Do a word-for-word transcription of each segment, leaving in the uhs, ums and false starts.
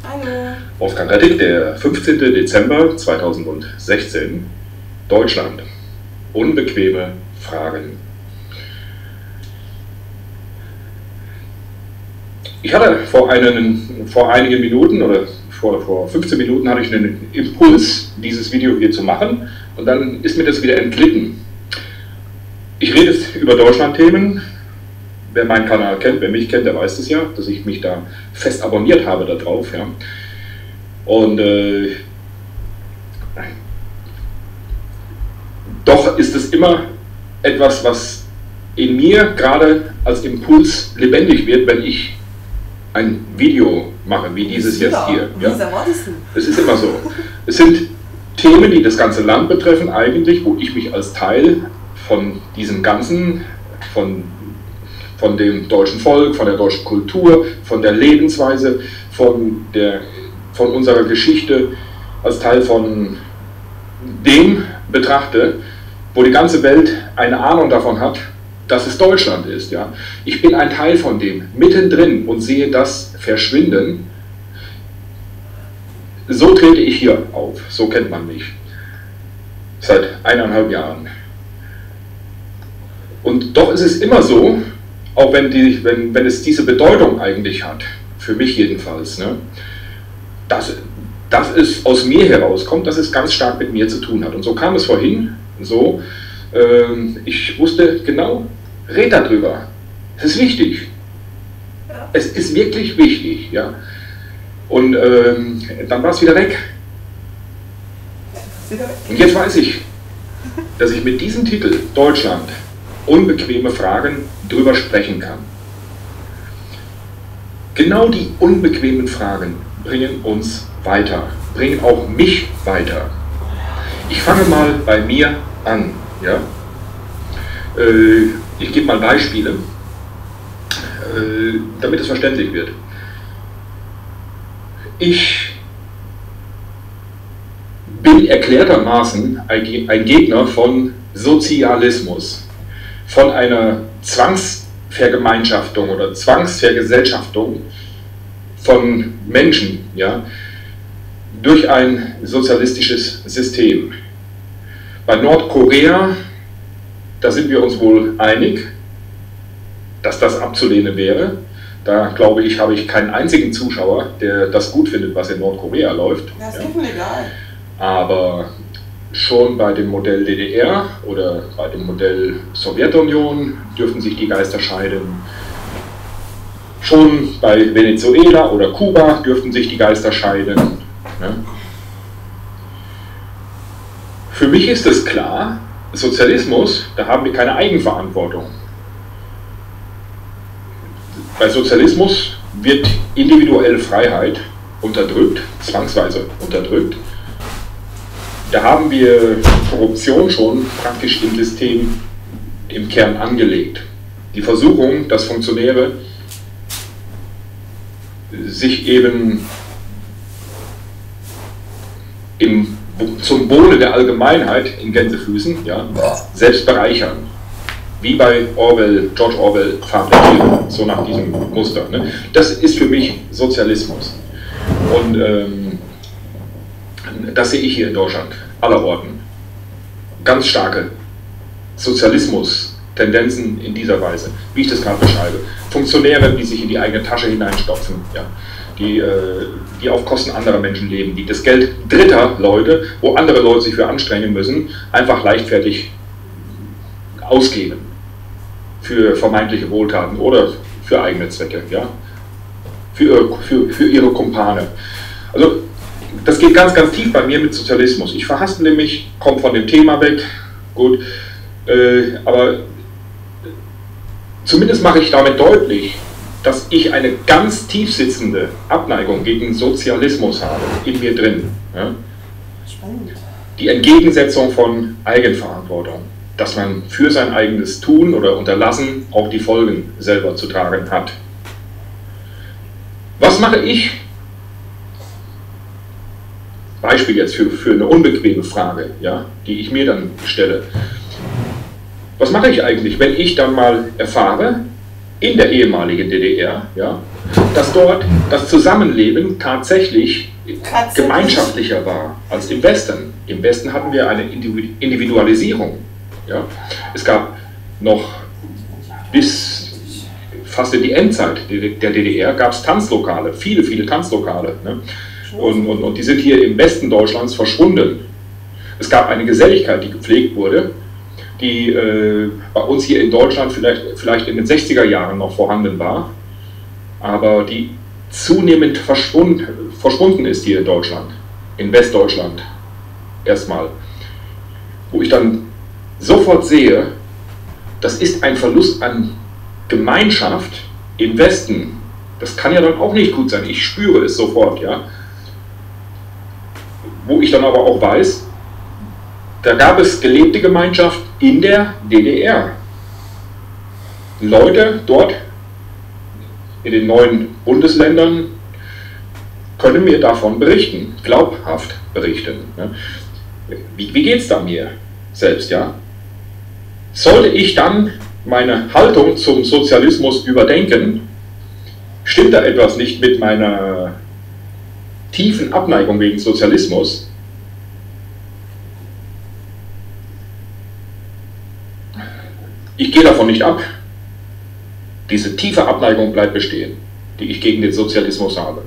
Hallo. Wolfgang Rettig, der fünfzehnten Dezember zweitausendsechzehn, Deutschland. Unbequeme Fragen. Ich hatte vor, einen, vor einigen Minuten, oder vor, vor fünfzehn Minuten, hatte ich einen Impuls, dieses Video hier zu machen, und dann ist mir das wieder entglitten. Ich rede jetzt über Deutschland-Themen. Wer meinen Kanal kennt, wer mich kennt, der weiß es ja, dass ich mich da fest abonniert habe da drauf. Ja. Und äh, doch ist es immer etwas, was in mir gerade als Impuls lebendig wird, wenn ich ein Video mache, wie dieses jetzt hier. Ja. Es ist immer so. Es sind Themen, die das ganze Land betreffen eigentlich, wo ich mich als Teil von diesem Ganzen, von von dem deutschen Volk, von der deutschen Kultur, von der Lebensweise, von, der, von unserer Geschichte als Teil von dem betrachte, wo die ganze Welt eine Ahnung davon hat, dass es Deutschland ist. Ja. Ich bin ein Teil von dem, mittendrin, und sehe das verschwinden. So trete ich hier auf, so kennt man mich, seit eineinhalb Jahren. Und doch ist es immer so, auch wenn, die, wenn, wenn es diese Bedeutung eigentlich hat, für mich jedenfalls, ne, dass, dass es aus mir herauskommt, dass es ganz stark mit mir zu tun hat. Und so kam es vorhin, so, ähm, ich wusste genau, red darüber, es ist wichtig, ja. Es ist wirklich wichtig, ja. Und ähm, dann war es wieder weg. Und jetzt weiß ich, dass ich mit diesem Titel, Deutschland, unbequeme Fragen, drüber sprechen kann. Genau die unbequemen Fragen bringen uns weiter, bringen auch mich weiter. Ich fange mal bei mir an. Ja? Äh, ich gebe mal Beispiele, äh, damit es verständlich wird. Ich bin erklärtermaßen ein Gegner von Sozialismus, von einer Zwangsvergemeinschaftung oder Zwangsvergesellschaftung von Menschen, ja, durch ein sozialistisches System. Bei Nordkorea, da sind wir uns wohl einig, dass das abzulehnen wäre. Da glaube ich, habe ich keinen einzigen Zuschauer, der das gut findet, was in Nordkorea läuft. Das ist mir egal. Aber schon bei dem Modell D D R oder bei dem Modell Sowjetunion dürften sich die Geister scheiden. Schon bei Venezuela oder Kuba dürften sich die Geister scheiden. Ne? Für mich ist es klar, Sozialismus, da haben wir keine Eigenverantwortung. Bei Sozialismus wird individuelle Freiheit unterdrückt, zwangsweise unterdrückt. Da haben wir Korruption schon praktisch im System im Kern angelegt. Die Versuchung, dass Funktionäre sich eben im, zum Wohle der Allgemeinheit in Gänsefüßen, ja, selbst bereichern. Wie bei Orwell, George Orwell, Fabel, so nach diesem Muster. Ne? Das ist für mich Sozialismus. Und ähm, das sehe ich hier in Deutschland, allerorten. Ganz starke Sozialismus-Tendenzen in dieser Weise, wie ich das gerade beschreibe. Funktionäre, die sich in die eigene Tasche hineinstopfen, ja, die, äh, die auf Kosten anderer Menschen leben, die das Geld dritter Leute, wo andere Leute sich für anstrengen müssen, einfach leichtfertig ausgeben. Für vermeintliche Wohltaten oder für eigene Zwecke, ja, für, für, für ihre Kumpane. Also, das geht ganz, ganz tief bei mir mit Sozialismus. Ich verhaspele mich, komme von dem Thema weg, gut, äh, aber zumindest mache ich damit deutlich, dass ich eine ganz tief sitzende Abneigung gegen Sozialismus habe, in mir drin. Ja? Spannend. Die Entgegensetzung von Eigenverantwortung, dass man für sein eigenes Tun oder Unterlassen auch die Folgen selber zu tragen hat. Was mache ich? Beispiel jetzt für, für eine unbequeme Frage, ja, die ich mir dann stelle. Was mache ich eigentlich, wenn ich dann mal erfahre, in der ehemaligen D D R, ja, dass dort das Zusammenleben tatsächlich gemeinschaftlicher war als im Westen. Im Westen hatten wir eine Individualisierung. Ja. Es gab noch bis fast in die Endzeit der D D R gab es Tanzlokale, viele, viele Tanzlokale. Ne? Und, und, und die sind hier im Westen Deutschlands verschwunden. Es gab eine Geselligkeit, die gepflegt wurde, die äh, bei uns hier in Deutschland vielleicht, vielleicht in den sechziger Jahren noch vorhanden war, aber die zunehmend verschwunden, verschwunden ist hier in Deutschland, in Westdeutschland erstmal. Wo ich dann sofort sehe, das ist ein Verlust an Gemeinschaft im Westen. Das kann ja dann auch nicht gut sein, ich spüre es sofort, ja. Wo ich dann aber auch weiß, da gab es gelebte Gemeinschaft in der D D R. Leute dort in den neuen Bundesländern können mir davon berichten, glaubhaft berichten. Wie, wie geht es da mir selbst, ja? Sollte ich dann meine Haltung zum Sozialismus überdenken, stimmt da etwas nicht mit meiner tiefen Abneigung gegen Sozialismus? Ich gehe davon nicht ab. Diese tiefe Abneigung bleibt bestehen, die ich gegen den Sozialismus habe.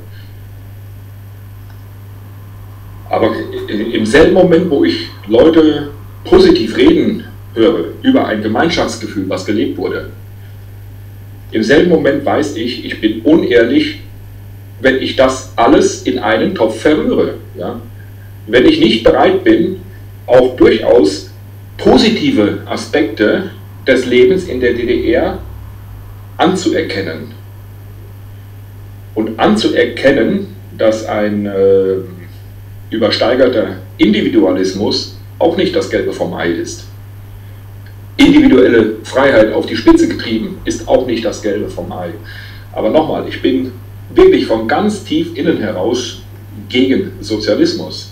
Aber im selben Moment, wo ich Leute positiv reden höre über ein Gemeinschaftsgefühl, was gelebt wurde, im selben Moment weiß ich, ich bin unehrlich, wenn ich das alles in einen Topf verrühre. Ja? Wenn ich nicht bereit bin, auch durchaus positive Aspekte des Lebens in der D D R anzuerkennen. Und anzuerkennen, dass ein äh, übersteigerter Individualismus auch nicht das Gelbe vom Ei ist. Individuelle Freiheit auf die Spitze getrieben ist auch nicht das Gelbe vom Ei. Aber nochmal, ich bin wirklich von ganz tief innen heraus gegen Sozialismus.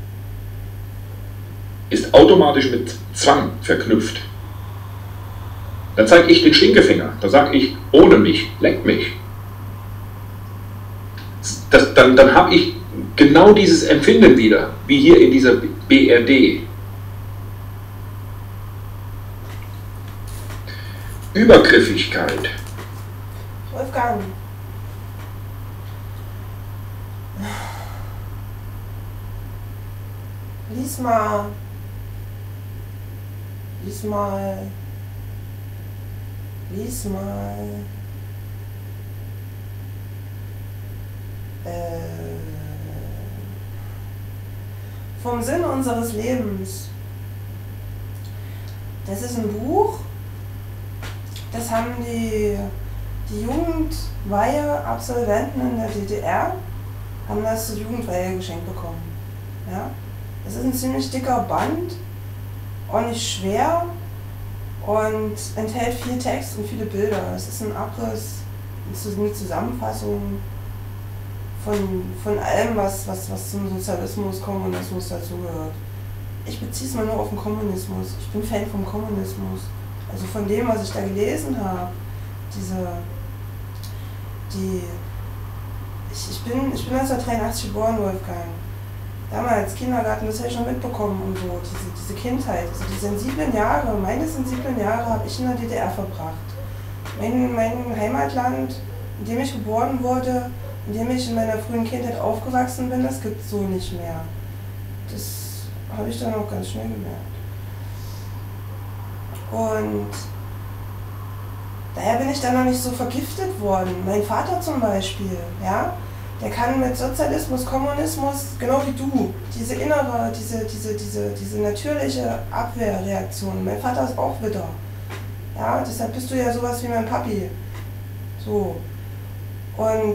Ist automatisch mit Zwang verknüpft. Dann zeige ich den Stinkefinger, dann sage ich, ohne mich, leckt mich. Das, dann dann habe ich genau dieses Empfinden wieder, wie hier in dieser B R D. Übergriffigkeit. Wolfgang. Lies mal. Lies mal. Lies mal. Äh, vom Sinn unseres Lebens. Das ist ein Buch, das haben die, die Jugendweihe-Absolventen in der D D R, haben das zur Jugendweihe geschenkt bekommen. Ja? Das ist ein ziemlich dicker Band, auch nicht schwer und enthält viel Text und viele Bilder. Es ist ein Abriss, eine Zusammenfassung von, von allem, was, was, was zum Sozialismus, Kommunismus dazugehört. Ich beziehe es mal nur auf den Kommunismus. Ich bin Fan vom Kommunismus. Also von dem, was ich da gelesen habe. Diese, die, ich, ich, bin, ich bin neunzehnhundertdreiundachtzig geboren, Wolfgang. Damals, Kindergarten, das habe ich schon mitbekommen und so. Diese, diese Kindheit, also die sensiblen Jahre, meine sensiblen Jahre habe ich in der D D R verbracht. Mein, mein Heimatland, in dem ich geboren wurde, in dem ich in meiner frühen Kindheit aufgewachsen bin, das gibt es so nicht mehr. Das habe ich dann auch ganz schnell gemerkt. Und daher bin ich dann noch nicht so vergiftet worden. Mein Vater zum Beispiel, ja, der kann mit Sozialismus, Kommunismus, genau wie du, diese innere, diese, diese, diese, diese natürliche Abwehrreaktion. Mein Vater ist auch Widder. Ja, deshalb bist du ja sowas wie mein Papi. So. Und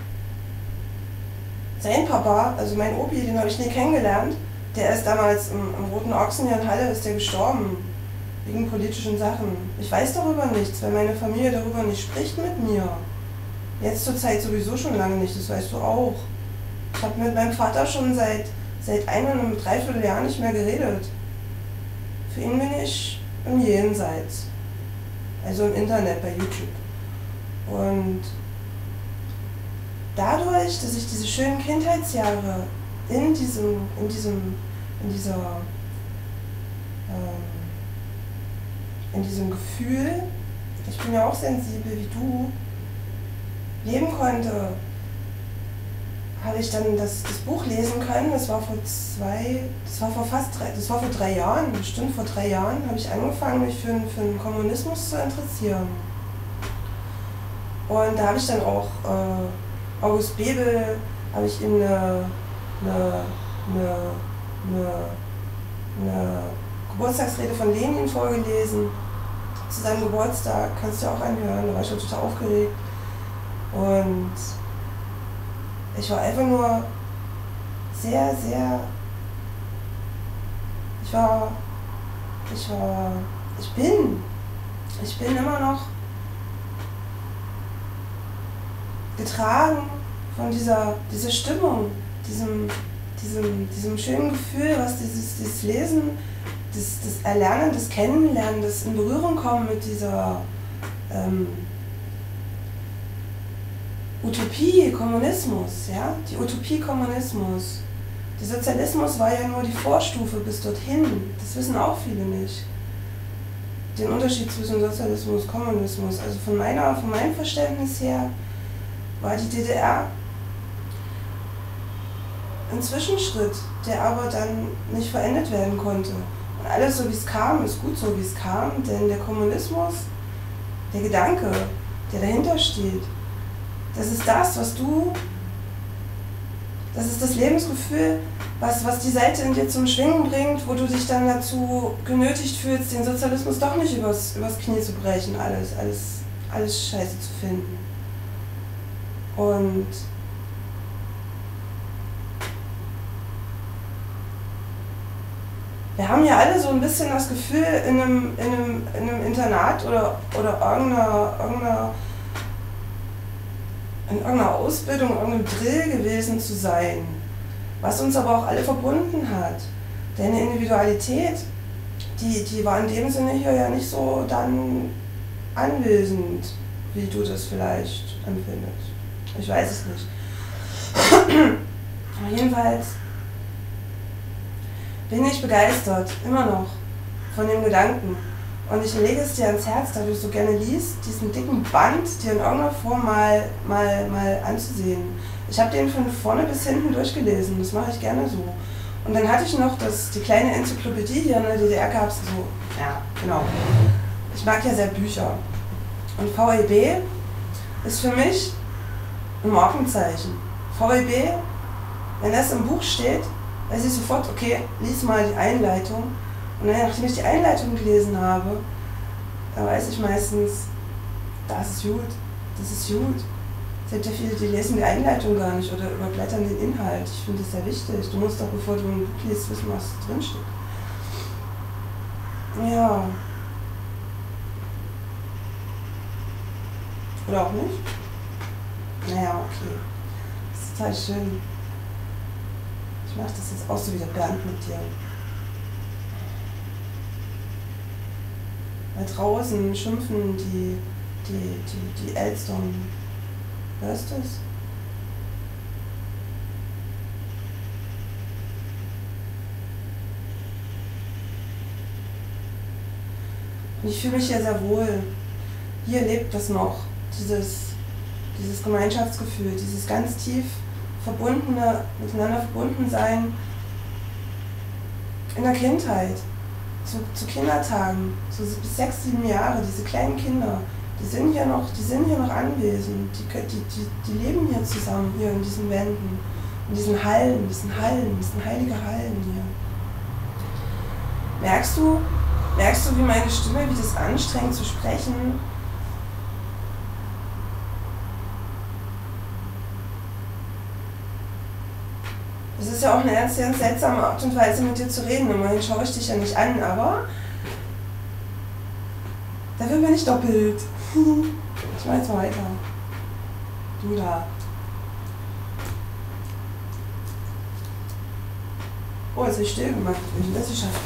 sein Papa, also mein Opi, den habe ich nie kennengelernt, der ist damals im, im Roten Ochsen hier in Halle, ist der gestorben. Wegen politischen Sachen. Ich weiß darüber nichts, weil meine Familie darüber nicht spricht mit mir. Jetzt zur Zeit sowieso schon lange nicht, das weißt du auch. Ich habe mit meinem Vater schon seit, seit ein und einem Dreivierteljahr nicht mehr geredet. Für ihn bin ich im Jenseits. Also im Internet, bei YouTube. Und dadurch, dass ich diese schönen Kindheitsjahre in diesem, in diesem, in dieser, ähm, in diesem Gefühl, ich bin ja auch sensibel wie du, leben konnte, habe ich dann das, das Buch lesen können. Das war vor zwei, das war vor fast drei, das war vor drei Jahren, bestimmt vor drei Jahren, habe ich angefangen, mich für, für den Kommunismus zu interessieren. Und da habe ich dann auch äh, August Bebel, habe ich ihm eine, eine, eine, eine, eine Geburtstagsrede von Lenin vorgelesen. Zu seinem Geburtstag, kannst du dir auch anhören, da war ich schon total aufgeregt. Und ich war einfach nur sehr, sehr, ich war, ich war, ich bin, ich bin immer noch getragen von dieser, dieser Stimmung, diesem, diesem, diesem schönen Gefühl, was dieses, dieses Lesen, das, das Erlernen, das Kennenlernen, das in Berührung kommen mit dieser ähm, Utopie, Kommunismus, ja, die Utopie, Kommunismus. Der Sozialismus war ja nur die Vorstufe bis dorthin, das wissen auch viele nicht. Den Unterschied zwischen Sozialismus und Kommunismus, also von, meiner, von meinem Verständnis her war die D D R ein Zwischenschritt, der aber dann nicht verändert werden konnte. Und alles so wie es kam, ist gut so wie es kam, denn der Kommunismus, der Gedanke, der dahinter steht, das ist das, was du, das ist das Lebensgefühl, was, was die Seite in dir zum Schwingen bringt, wo du dich dann dazu genötigt fühlst, den Sozialismus doch nicht übers, übers Knie zu brechen, alles, alles, alles scheiße zu finden. Und wir haben ja alle so ein bisschen das Gefühl, in einem, in einem, in einem Internat oder, oder irgendeiner, irgendeiner, in irgendeiner Ausbildung, irgendeinem Drill gewesen zu sein, was uns aber auch alle verbunden hat. Deine Individualität, die, die war in dem Sinne hier ja nicht so dann anwesend, wie du das vielleicht empfindest. Ich weiß es nicht. Aber jedenfalls bin ich begeistert, immer noch, von dem Gedanken. Und ich lege es dir ans Herz, da du es so gerne liest, diesen dicken Band dir in irgendeiner Form mal, mal, mal anzusehen. Ich habe den von vorne bis hinten durchgelesen, das mache ich gerne so. Und dann hatte ich noch das, die kleine Enzyklopädie, hier in der D D R gab es so, ja, genau. Ich mag ja sehr Bücher. Und V E B ist für mich ein Markenzeichen. V E B, wenn das im Buch steht, weiß ich sofort, okay, lies mal die Einleitung. Und dann, nachdem ich die Einleitung gelesen habe, da weiß ich meistens, das ist gut, das ist gut. Es gibt ja viele, die lesen die Einleitung gar nicht oder überblättern den Inhalt. Ich finde das sehr wichtig. Du musst doch, bevor du ein Buch liest, wissen, was drinsteht. Ja. Oder auch nicht? Naja, okay. Das ist total schön. Ich mache das jetzt auch so wie der Bernd mit dir. Weil draußen schimpfen die, die, die, die Elstern. Hörst du es? Und ich fühle mich hier sehr wohl. Hier lebt das noch, dieses, dieses Gemeinschaftsgefühl, dieses ganz tief verbundene, miteinander verbunden sein in der Kindheit, zu, zu Kindertagen, so bis sechs, sieben Jahre, diese kleinen Kinder, die sind hier noch, die sind hier noch anwesend, die, die, die, die leben hier zusammen, hier in diesen Wänden, in diesen Hallen, diesen Hallen, diesen heilige Hallen hier. Merkst du, merkst du, wie meine Stimme, wie das anstrengend zu sprechen? Es ist ja auch eine ganz, ganz seltsame Art und Weise, mit dir zu reden. Immerhin schaue ich dich ja nicht an, aber dafür bin ich doppelt. Ich mache jetzt mal weiter. Du da. Oh, jetzt habe ich still gemacht. Wie ich das geschafft?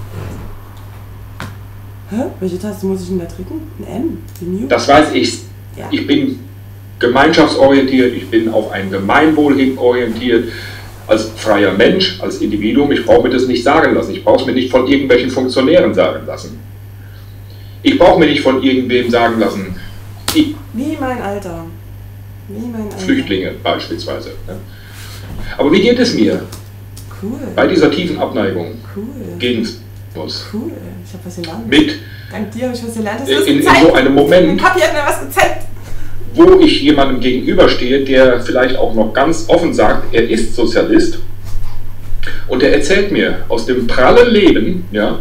Hä? Welche Taste muss ich denn da drücken? Ein M? Wie New? Das weiß ich. Ja. Ich bin gemeinschaftsorientiert, ich bin auf ein Gemeinwohl hin orientiert, als freier Mensch, als Individuum. Ich brauche mir das nicht sagen lassen, ich brauche es mir nicht von irgendwelchen Funktionären sagen lassen. Ich brauche mir nicht von irgendwem sagen lassen, ich, wie mein Alter. Wie mein Alter. Flüchtlinge beispielsweise. Ne? Aber wie geht es mir? Cool. Bei dieser tiefen Abneigung cool. gegen Sexismus. Cool, ich habe was gelernt. Mit Dank dir habe ich was gelernt. Das in, in so einem Moment, Papi hat mir was gezeigt. Wo ich jemandem gegenüberstehe, der vielleicht auch noch ganz offen sagt, er ist Sozialist, und er erzählt mir aus dem prallen Leben, ja,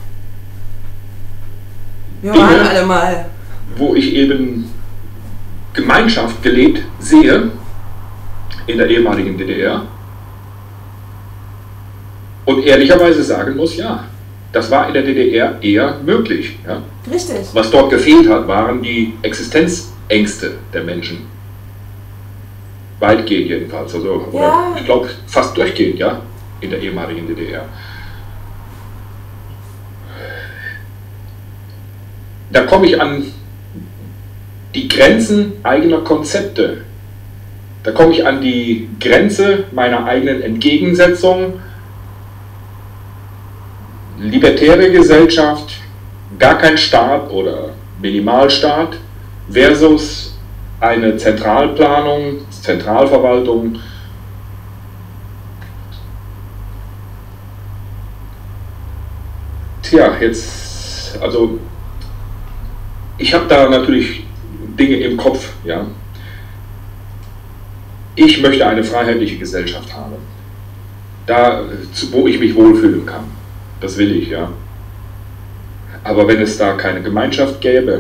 wir waren alle mal, wo ich eben Gemeinschaft gelebt sehe in der ehemaligen D D R und ehrlicherweise sagen muss, ja, das war in der D D R eher möglich. Ja. Richtig. Was dort gefehlt hat, waren die Existenzängste der Menschen. Weitgehend jedenfalls, also ja. Oder ich glaube fast durchgehend, ja, in der ehemaligen D D R. Da komme ich an die Grenzen eigener Konzepte. Da komme ich an die Grenze meiner eigenen Entgegensetzung. Libertäre Gesellschaft, gar kein Staat oder Minimalstaat versus eine Zentralplanung, Zentralverwaltung. Tja, jetzt, also ich habe da natürlich Dinge im Kopf, ja. Ich möchte eine freiheitliche Gesellschaft haben, da, wo ich mich wohlfühlen kann. Das will ich, ja. Aber wenn es da keine Gemeinschaft gäbe,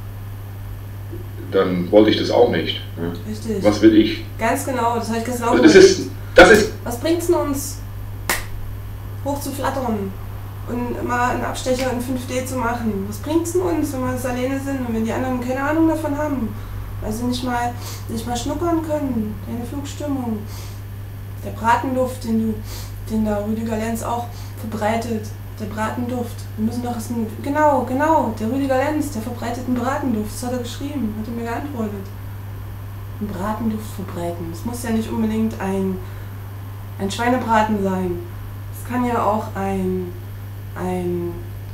dann wollte ich das auch nicht. Ja. Richtig. Was will ich? Ganz genau, das habe ich genau also das ist, das ist. Was bringt es uns, hoch zu flattern und mal einen Abstecher in fünf D zu machen? Was bringt es uns, wenn wir das alleine sind und wenn die anderen keine Ahnung davon haben? Weil sie nicht mal, nicht mal schnuppern können, deine Flugstimmung. Der Bratenduft, den, du, den der Rüdiger Lenz auch verbreitet, der Bratenduft. Wir müssen doch, ein, genau, genau, der Rüdiger Lenz, der verbreitet einen Bratenduft, das hat er geschrieben, hat er mir geantwortet. Einen Bratenduft verbreiten. Es muss ja nicht unbedingt ein, ein Schweinebraten sein. Es kann ja auch ein, ein,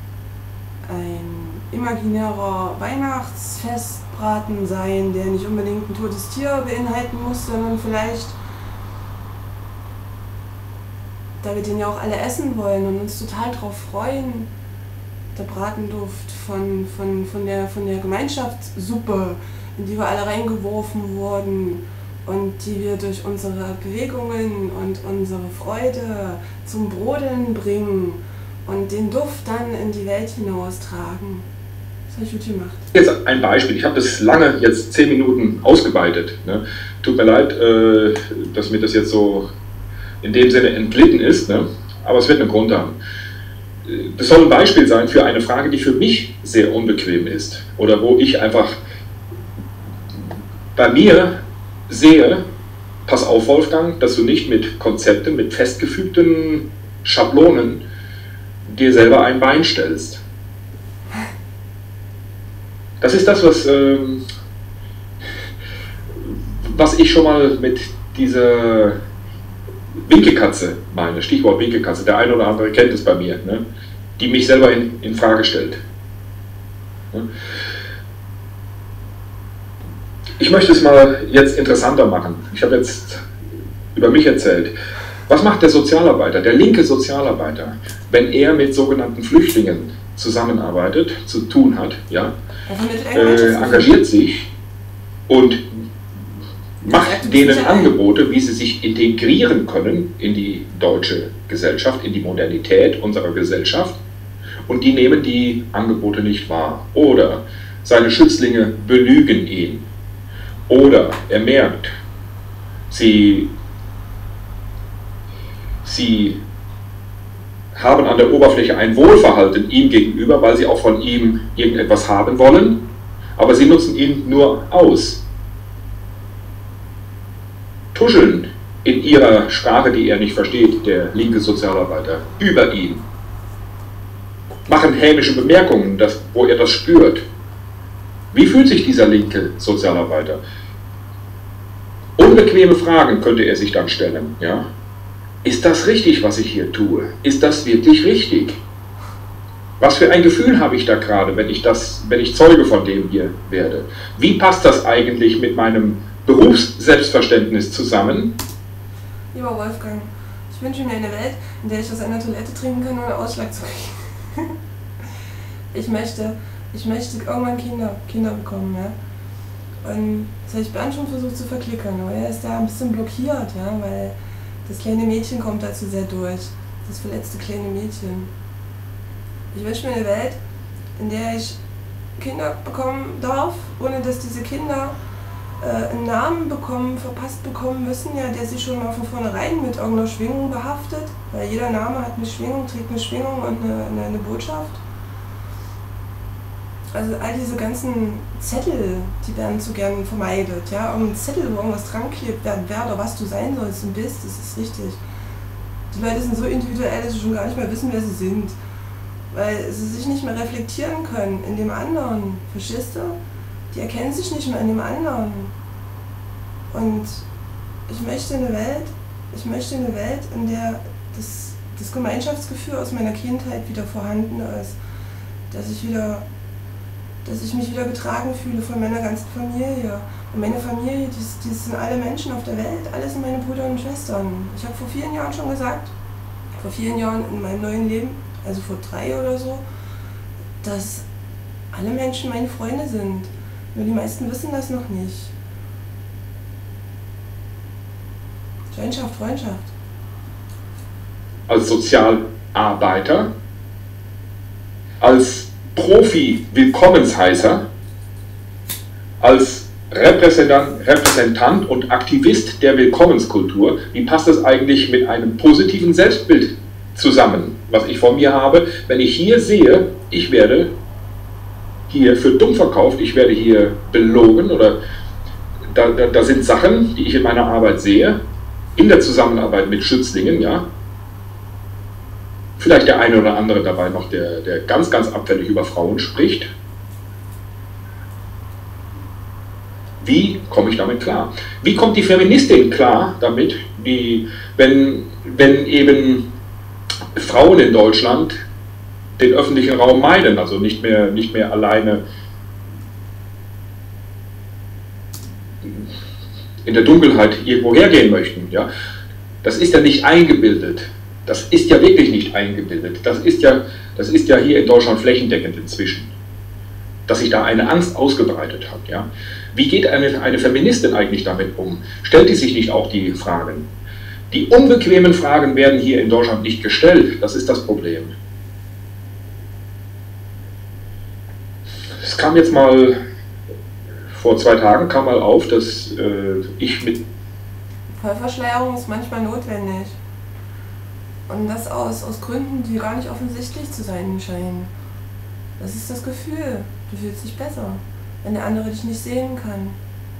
ein imaginärer Weihnachtsfestbraten sein, der nicht unbedingt ein totes Tier beinhalten muss, sondern vielleicht, da wir den ja auch alle essen wollen und uns total drauf freuen, der Bratenduft von, von, von, der, von der Gemeinschaftssuppe, in die wir alle reingeworfen wurden und die wir durch unsere Bewegungen und unsere Freude zum Brodeln bringen und den Duft dann in die Welt hinaustragen. Das habe ich gut gemacht. Jetzt ein Beispiel. Ich habe das lange, jetzt zehn Minuten ausgeweitet. Ne? Tut mir leid, äh, dass mir das jetzt so in dem Sinne entglitten ist, ne? Aber es wird einen Grund haben. Das soll ein Beispiel sein für eine Frage, die für mich sehr unbequem ist oder wo ich einfach bei mir sehe, pass auf Wolfgang, dass du nicht mit Konzepten, mit festgefügten Schablonen dir selber ein Bein stellst. Das ist das, was, ähm, was ich schon mal mit dieser Winkelkatze meine, Stichwort Winkelkatze, der eine oder andere kennt es bei mir, ne, die mich selber in, in Frage stellt. Ne. Ich möchte es mal jetzt interessanter machen. Ich habe jetzt über mich erzählt. Was macht der Sozialarbeiter, der linke Sozialarbeiter, wenn er mit sogenannten Flüchtlingen zusammenarbeitet, zu tun hat, ja, äh, engagiert sich und macht denen Angebote, wie sie sich integrieren können in die deutsche Gesellschaft, in die Modernität unserer Gesellschaft, und die nehmen die Angebote nicht wahr. Oder seine Schützlinge belügen ihn. Oder er merkt, sie, sie haben an der Oberfläche ein Wohlverhalten ihm gegenüber, weil sie auch von ihm irgendetwas haben wollen, aber sie nutzen ihn nur aus. Tuscheln in ihrer Sprache, die er nicht versteht, der linke Sozialarbeiter, über ihn. Machen hämische Bemerkungen, das, wo er das spürt. Wie fühlt sich dieser linke Sozialarbeiter? Unbequeme Fragen könnte er sich dann stellen. Ja? Ist das richtig, was ich hier tue? Ist das wirklich richtig? Was für ein Gefühl habe ich da gerade, wenn ich, das, wenn ich Zeuge von dem hier werde? Wie passt das eigentlich mit meinem Berufsselbstverständnis zusammen? Lieber Wolfgang, ich wünsche mir eine Welt, in der ich aus einer Toilette trinken kann, ohne Ausschlag zu kriegen. ich, möchte, ich möchte irgendwann Kinder, Kinder bekommen. Ja? Und das habe ich Bernd schon versucht zu verklickern, aber er ist da ein bisschen blockiert, ja? Weil das kleine Mädchen kommt dazu sehr durch. Das verletzte kleine Mädchen. Ich wünsche mir eine Welt, in der ich Kinder bekommen darf, ohne dass diese Kinder äh, einen Namen bekommen, verpasst bekommen müssen, ja, der sie schon mal von vornherein mit irgendeiner Schwingung behaftet, weil jeder Name hat eine Schwingung, trägt eine Schwingung und eine, eine, eine Botschaft. Also all diese ganzen Zettel, die Bernd so gern vermeidet, ja, irgendein Zettel, wo irgendwas dran klebt, wer, wer oder was du sein sollst und bist, das ist richtig. Die Leute sind so individuell, dass sie schon gar nicht mehr wissen, wer sie sind. Weil sie sich nicht mehr reflektieren können in dem anderen. Verstehst du? Die erkennen sich nicht mehr in dem anderen. Und ich möchte eine Welt, ich möchte eine Welt, in der das, das Gemeinschaftsgefühl aus meiner Kindheit wieder vorhanden ist. Dass ich wieder, dass ich mich wieder getragen fühle von meiner ganzen Familie. Und meine Familie, das, das sind alle Menschen auf der Welt, alles sind meine Brüder und Schwestern. Ich habe vor vielen Jahren schon gesagt, vor vielen Jahren in meinem neuen Leben, also vor drei oder so, dass alle Menschen meine Freunde sind. Nur die meisten wissen das noch nicht. Freundschaft, Freundschaft. Als Sozialarbeiter, als Profi-Willkommensheißer, als Repräsentant, Repräsentant und Aktivist der Willkommenskultur, wie passt das eigentlich mit einem positiven Selbstbild zusammen, was ich von mir habe, wenn ich hier sehe, ich werde hier für dumm verkauft, ich werde hier belogen oder da, da, da sind Sachen, die ich in meiner Arbeit sehe, in der Zusammenarbeit mit Schützlingen, ja, vielleicht der eine oder andere dabei noch, der, der ganz, ganz abfällig über Frauen spricht. Wie komme ich damit klar? Wie kommt die Feministin klar damit, die, wenn, wenn eben Frauen in Deutschland den öffentlichen Raum meiden, also nicht mehr, nicht mehr alleine in der Dunkelheit irgendwo hergehen möchten. Ja? Das ist ja nicht eingebildet. Das ist ja wirklich nicht eingebildet. Das ist ja, das ist ja hier in Deutschland flächendeckend inzwischen, dass sich da eine Angst ausgebreitet hat. Ja? Wie geht eine, eine Feministin eigentlich damit um? Stellt die sich nicht auch die Fragen? Die unbequemen Fragen werden hier in Deutschland nicht gestellt. Das ist das Problem. Es kam jetzt mal, vor zwei Tagen kam mal auf, dass äh, ich mit... Vollverschleierung ist manchmal notwendig. Und das aus, aus Gründen, die gar nicht offensichtlich zu sein scheinen. Das ist das Gefühl. Du fühlst dich besser, wenn der andere dich nicht sehen kann.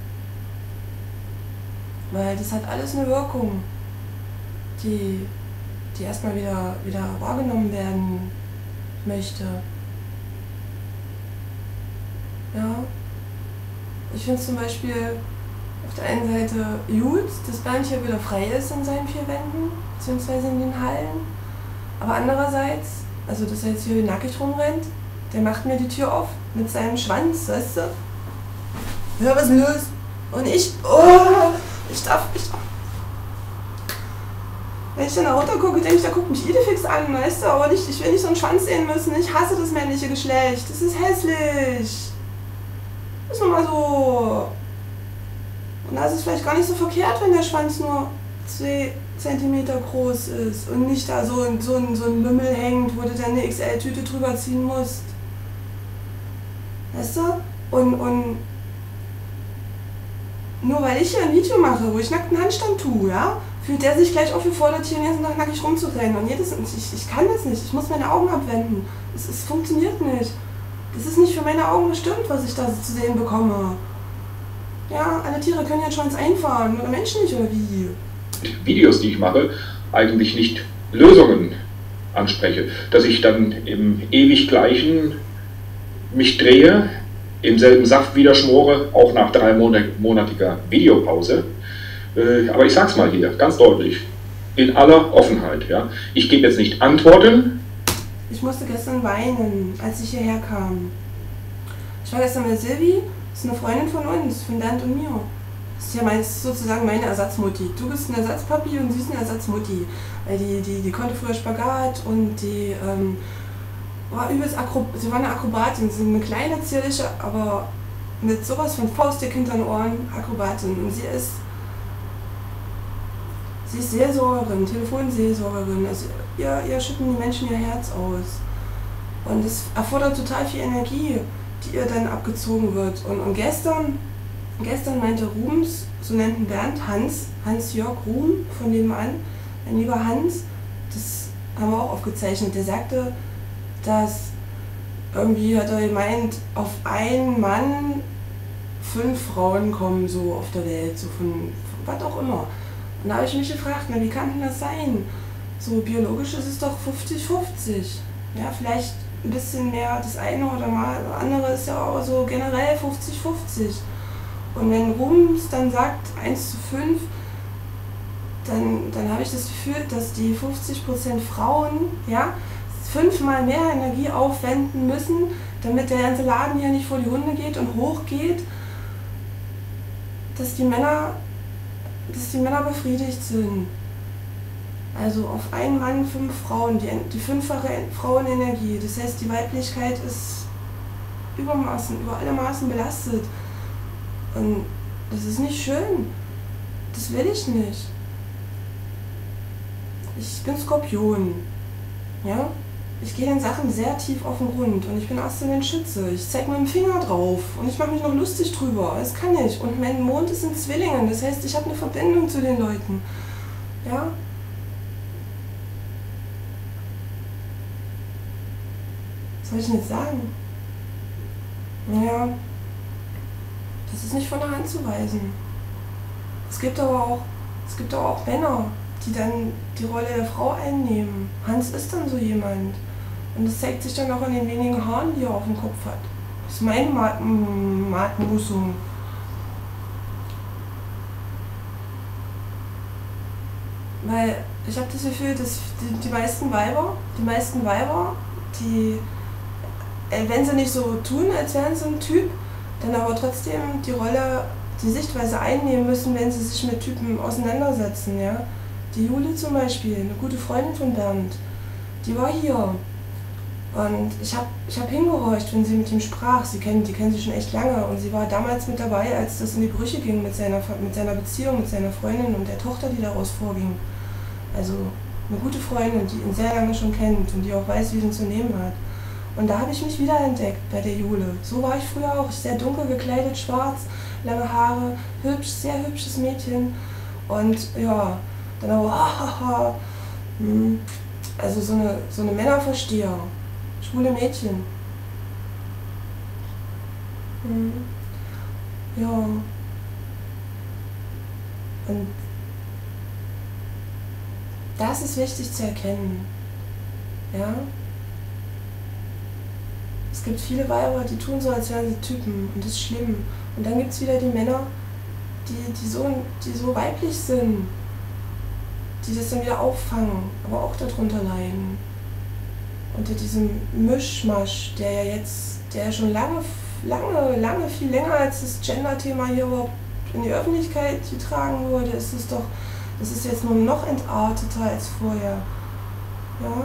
Weil das hat alles eine Wirkung, die, die erstmal wieder, wieder wahrgenommen werden möchte. Ja, ich finde es zum Beispiel auf der einen Seite gut, dass Bernd hier wieder frei ist in seinen vier Wänden, beziehungsweise in den Hallen. Aber andererseits, also dass er jetzt hier nackig rumrennt, der macht mir die Tür auf mit seinem Schwanz, weißt du? Ja, was ist denn los? Und ich, oh, ich darf, ich darf. Wenn ich dann da runter gucke, denke ich, da guckt mich Idefix an, weißt du? Aber nicht, ich will nicht so einen Schwanz sehen müssen. Ich hasse das männliche Geschlecht. Das ist hässlich. Das ist nun mal so. Und da ist es vielleicht gar nicht so verkehrt, wenn der Schwanz nur zwei Zentimeter groß ist und nicht da so, so, ein, so ein Lümmel hängt, wo du dann eine X L-Tüte drüber ziehen musst. Weißt du? Und, und nur weil ich hier ein Video mache, wo ich nackten Handstand tue, ja, fühlt der sich gleich aufgefordert, hier den ganzen Tag nackig rumzurennen. Und jedes, ich, ich kann das nicht, ich muss meine Augen abwenden. Es, es funktioniert nicht. Das ist nicht für meine Augen bestimmt, was ich da zu sehen bekomme. Ja, alle Tiere können ja schon ins Einfahren, oder Menschen nicht, oder wie? Videos, die ich mache, eigentlich nicht Lösungen anspreche. Dass ich dann im ewig Gleichen mich drehe, im selben Saft wieder schmore, auch nach dreimonatiger Videopause. Äh, aber ich sag's mal hier, ganz deutlich, in aller Offenheit. Ja. Ich gebe jetzt nicht Antworten. Ich musste gestern weinen, als ich hierher kam. Ich war gestern mit Silvi, das ist eine Freundin von uns, von Bernd und mir. Das ist ja meist sozusagen meine Ersatzmutti. Du bist ein Ersatzpapi und sie ist eine Ersatzmutti. Weil die, die, die konnte früher Spagat und die ähm, war übelst Akro sie war eine Akrobatin. Sie ist eine kleine, zierliche, aber mit sowas von faustdick hinter den Ohren Akrobatin. Und sie ist, sie ist Seelsorgerin, Telefonseelsorgerin. Also ihr, ihr schütten die Menschen ihr Herz aus. Und es erfordert total viel Energie, die ihr dann abgezogen wird. Und, und gestern, gestern meinte Rums, so nennt ihn Bernd, Hans, Hans-Jörg Ruhm von nebenan, mein lieber Hans, das haben wir auch aufgezeichnet, der sagte, dass irgendwie hat er gemeint, auf einen Mann fünf Frauen kommen so auf der Welt, so von, von was auch immer. Und da habe ich mich gefragt, na, wie kann denn das sein? So biologisch ist es doch fünfzig fünfzig. Ja, vielleicht ein bisschen mehr das eine oder mal das andere ist ja auch so generell fünfzig fünfzig. Und wenn Rums dann sagt eins zu fünf, dann, dann habe ich das Gefühl, dass die fünfzig Prozent Frauen ja, fünfmal mehr Energie aufwenden müssen, damit der ganze Laden hier nicht vor die Hunde geht und hochgeht, dass die Männer, dass die Männer befriedigt sind. Also auf einen Mann fünf Frauen, die, die fünffache Frauenenergie. Das heißt, die Weiblichkeit ist übermaßen, über alle Maßen belastet. Und das ist nicht schön. Das will ich nicht. Ich bin Skorpion. Ja? Ich gehe den Sachen sehr tief auf den Grund und ich bin Aszendent Schütze. Ich zeige mit dem Finger drauf und ich mache mich noch lustig drüber. Das kann ich. Und mein Mond ist in Zwillingen. Das heißt, ich habe eine Verbindung zu den Leuten. Ja? Was soll ich denn jetzt sagen? Ja, das ist nicht von der Hand zu weisen. Es gibt aber auch, es gibt aber auch Männer, die dann die Rolle der Frau einnehmen. Hans ist dann so jemand. Und das zeigt sich dann auch in den wenigen Haaren, die er auf dem Kopf hat. Das ist meine Matenmussung. Weil ich habe das Gefühl, dass die, die meisten Weiber, die meisten Weiber, die, wenn sie nicht so tun, als wären sie ein Typ, dann aber trotzdem die Rolle, die Sichtweise einnehmen müssen, wenn sie sich mit Typen auseinandersetzen. Ja? Die Jule zum Beispiel, eine gute Freundin von Bernd, die war hier. Und ich habe ich hab hingehorcht, wenn sie mit ihm sprach. Sie kennen, die kennen sie schon echt lange. Und sie war damals mit dabei, als das in die Brüche ging mit seiner, mit seiner Beziehung, mit seiner Freundin und der Tochter, die daraus vorging. Also eine gute Freundin, die ihn sehr lange schon kennt und die auch weiß, wie sie ihn zu nehmen hat. Und da habe ich mich wiederentdeckt bei der Jule. So war ich früher auch, sehr dunkel gekleidet, schwarz, lange Haare, hübsch, sehr hübsches Mädchen. Und ja, dann aber, hahaha, also so eine, so eine Männerversteher, schwule Mädchen. Hm. Ja. Und das ist wichtig zu erkennen. Ja? Es gibt viele Weiber, die tun so, als wären sie Typen und das ist schlimm. Und dann gibt es wieder die Männer, die, die, so, die so weiblich sind, die das dann wieder auffangen, aber auch darunter leiden. Unter diesem Mischmasch, der ja jetzt, der ja schon lange, lange, lange, viel länger als das Gender-Thema hier überhaupt in die Öffentlichkeit getragen wurde, ist es doch, das ist jetzt nur noch entarteter als vorher. Ja?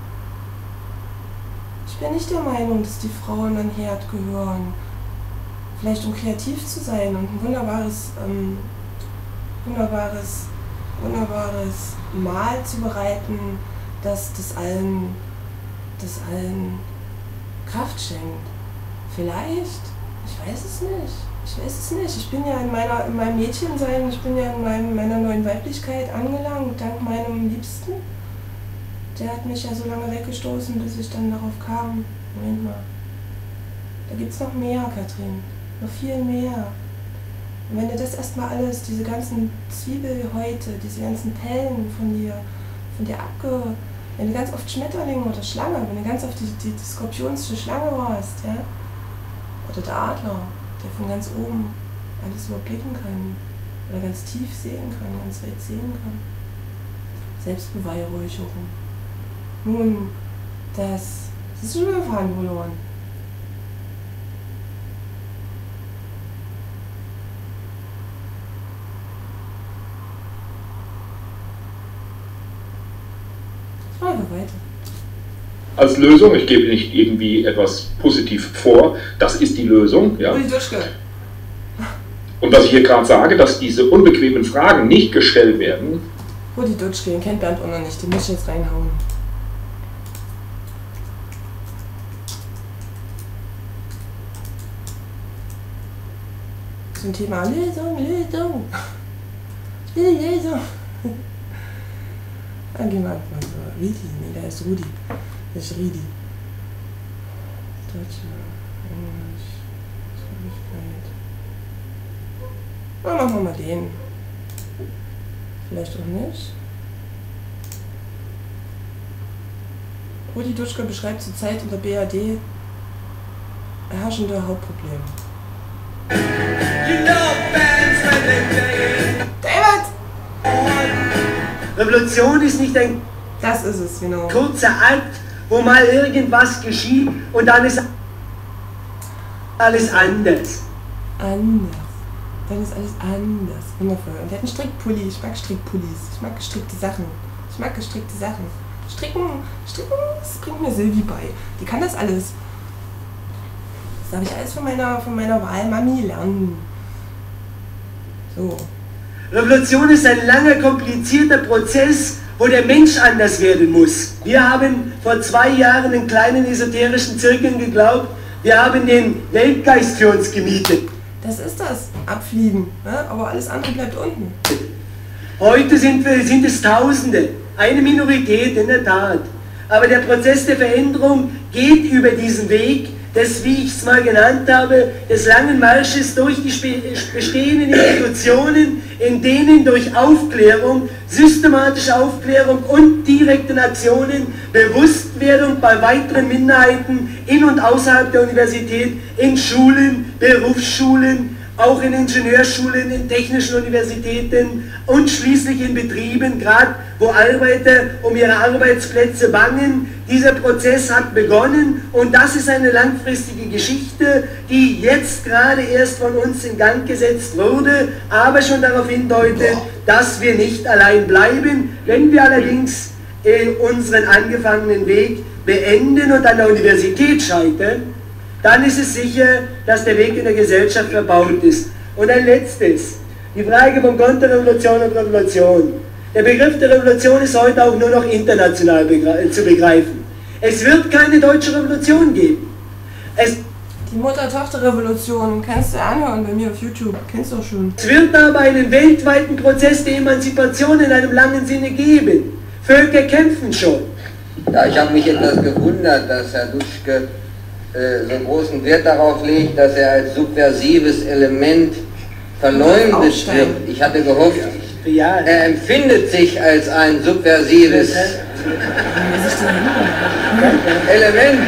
Ich bin nicht der Meinung, dass die Frauen an Herd gehören. Vielleicht um kreativ zu sein und ein wunderbares, ähm, wunderbares, wunderbares Mahl zu bereiten, das, das allen, das allen Kraft schenkt. Vielleicht, ich weiß es nicht. Ich weiß es nicht. Ich bin ja in, meiner, in meinem Mädchensein, ich bin ja in meinem, meiner neuen Weiblichkeit angelangt, dank meinem Liebsten. Der hat mich ja so lange weggestoßen, bis ich dann darauf kam. Moment mal. Da gibt es noch mehr, Katrin. Noch viel mehr. Und wenn du das erstmal alles, diese ganzen Zwiebelhäute, diese ganzen Pellen von dir, von dir abge... Wenn du ganz oft Schmetterling oder Schlange, wenn du ganz oft die, die, die skorpionische Schlange warst, ja, Oder der Adler, der von ganz oben alles überblicken kann. Oder ganz tief sehen kann, ganz weit sehen kann. Selbstbeweihräucherung. Nun, das, das ist schon wieder Faden verloren. Ich mache weiter. Als Lösung, ich gebe nicht irgendwie etwas positiv vor, das ist die Lösung. Ja. Und was ich hier gerade sage, dass diese unbequemen Fragen nicht gestellt werden. Rudi Dutschke, den kennt Bernd auch noch nicht, den muss ich jetzt reinhauen. Zum Thema Lösung, Lösung. Lösung. Dann gehen wir einfach so. Ridi, nee, der ist Rudi. Das ist Ridi. Deutsche, Englisch, Schwierigkeit. Na, machen wir mal den. Vielleicht auch nicht. Rudi Dutschke beschreibt zurzeit unter B R D herrschende Hauptprobleme. David! Revolution ist nicht ein das ist es, genau. kurzer Akt, wo mal irgendwas geschieht und dann ist alles anders. Anders. Dann ist alles anders. Wundervoll. Und der hat einen Strickpulli. Ich mag Strickpullis. Ich mag gestrickte Sachen. Ich mag gestrickte Sachen. Stricken, Stricken, das bringt mir Silvi bei. Die kann das alles. Das habe ich alles von meiner, von meiner Wahlmami lernen. So. Revolution ist ein langer, komplizierter Prozess, wo der Mensch anders werden muss. Wir haben vor zwei Jahren in kleinen esoterischen Zirkeln geglaubt, wir haben den Weltgeist für uns gemietet. Das ist das, abfliegen, ne? Aber alles andere bleibt unten. Heute sind, wir, sind es Tausende, eine Minorität in der Tat. Aber der Prozess der Veränderung geht über diesen Weg, des, wie ich es mal genannt habe, des langen Marsches durch die bestehenden Institutionen, in denen durch Aufklärung, systematische Aufklärung und direkten Aktionen Bewusstwerdung bei weiteren Minderheiten in und außerhalb der Universität, in Schulen, Berufsschulen, auch in Ingenieurschulen, in technischen Universitäten und schließlich in Betrieben, gerade wo Arbeiter um ihre Arbeitsplätze bangen. Dieser Prozess hat begonnen und das ist eine langfristige Geschichte, die jetzt gerade erst von uns in Gang gesetzt wurde, aber schon darauf hindeutet, dass wir nicht allein bleiben. Wenn wir allerdings äh, unseren angefangenen Weg beenden und an der Universität scheitern, dann ist es sicher, dass der Weg in der Gesellschaft verbaut ist. Und ein letztes, die Frage von Konterrevolution und Revolution. Der Begriff der Revolution ist heute auch nur noch international begre zu begreifen. Es wird keine deutsche Revolution geben. Es die Mutter-Tochter-Revolution kannst du anhören bei mir auf YouTube, kennst du auch schon. Es wird aber einen weltweiten Prozess der Emanzipation in einem langen Sinne geben. Völker kämpfen schon. Ja, ich habe mich etwas gewundert, dass Herr Dutschke so großen Wert darauf legt, dass er als subversives Element verleumdet wird. Ich hatte gehofft, er empfindet sich als ein subversives Element.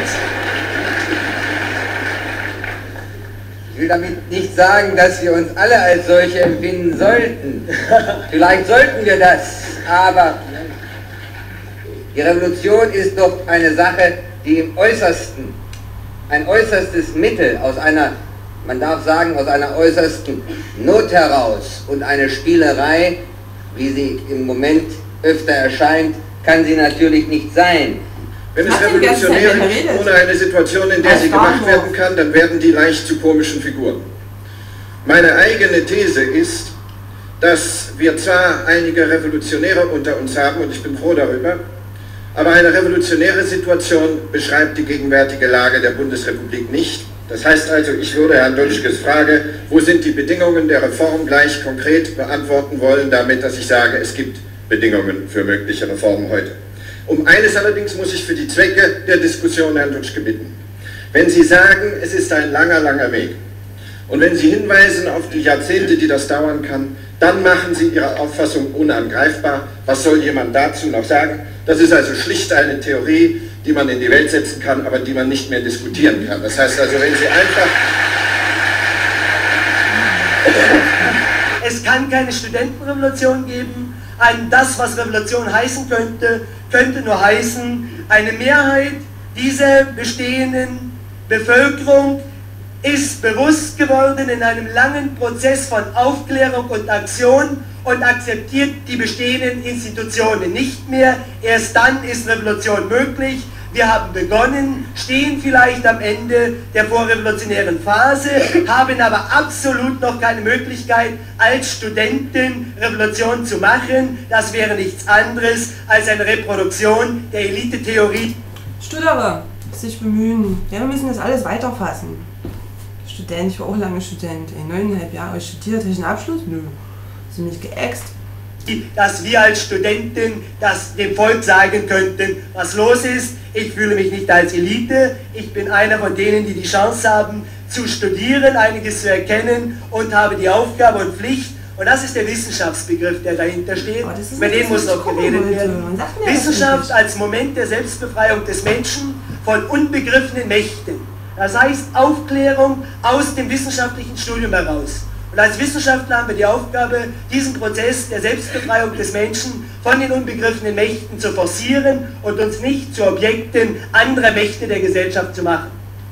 Ich will damit nicht sagen, dass wir uns alle als solche empfinden sollten. Vielleicht sollten wir das, aber die Revolution ist doch eine Sache, die im Äußersten ein äußerstes Mittel aus einer, man darf sagen, aus einer äußersten Not heraus und eine Spielerei, wie sie im Moment öfter erscheint, kann sie natürlich nicht sein. Wenn es revolutionär ist, ohne eine Situation, in der sie gemacht werden kann, dann werden die leicht zu komischen Figuren. Meine eigene These ist, dass wir zwar einige Revolutionäre unter uns haben, und ich bin froh darüber, aber eine revolutionäre Situation beschreibt die gegenwärtige Lage der Bundesrepublik nicht. Das heißt also, ich würde Herrn Dutschkes Frage, wo sind die Bedingungen der Reform, gleich konkret beantworten wollen, damit, dass ich sage, es gibt Bedingungen für mögliche Reformen heute. Um eines allerdings muss ich für die Zwecke der Diskussion Herrn Dutschke bitten. Wenn Sie sagen, es ist ein langer, langer Weg, und wenn Sie hinweisen auf die Jahrzehnte, die das dauern kann, dann machen Sie Ihre Auffassung unangreifbar. Was soll jemand dazu noch sagen? Das ist also schlicht eine Theorie, die man in die Welt setzen kann, aber die man nicht mehr diskutieren kann. Das heißt also, wenn Sie einfach Es kann keine Studentenrevolution geben. Ein, das, was Revolution heißen könnte, könnte nur heißen, eine Mehrheit dieser bestehenden Bevölkerung ist bewusst geworden in einem langen Prozess von Aufklärung und Aktion und akzeptiert die bestehenden Institutionen nicht mehr. Erst dann ist Revolution möglich. Wir haben begonnen, stehen vielleicht am Ende der vorrevolutionären Phase, haben aber absolut noch keine Möglichkeit, als Studenten Revolution zu machen. Das wäre nichts anderes als eine Reproduktion der Elite-Theorie. Studerer, sich bemühen. Ja, wir müssen das alles weiterfassen. Student, ich war auch lange Student. Ey, neuneinhalb Jahre studiert, habe ich einen Abschluss? Nö. Sind mich geäxt. Dass wir als Studenten das dem Volk sagen könnten, was los ist. Ich fühle mich nicht als Elite, ich bin einer von denen, die die Chance haben zu studieren, einiges zu erkennen und habe die Aufgabe und Pflicht, und das ist der Wissenschaftsbegriff, der dahinter steht, oh, über den muss noch geredet werden. Wissenschaft als Moment der Selbstbefreiung des Menschen von unbegriffenen Mächten. Das heißt Aufklärung aus dem wissenschaftlichen Studium heraus. Und als Wissenschaftler haben wir die Aufgabe, diesen Prozess der Selbstbefreiung des Menschen von den unbegriffenen Mächten zu forcieren und uns nicht zu Objekten anderer Mächte der Gesellschaft zu machen.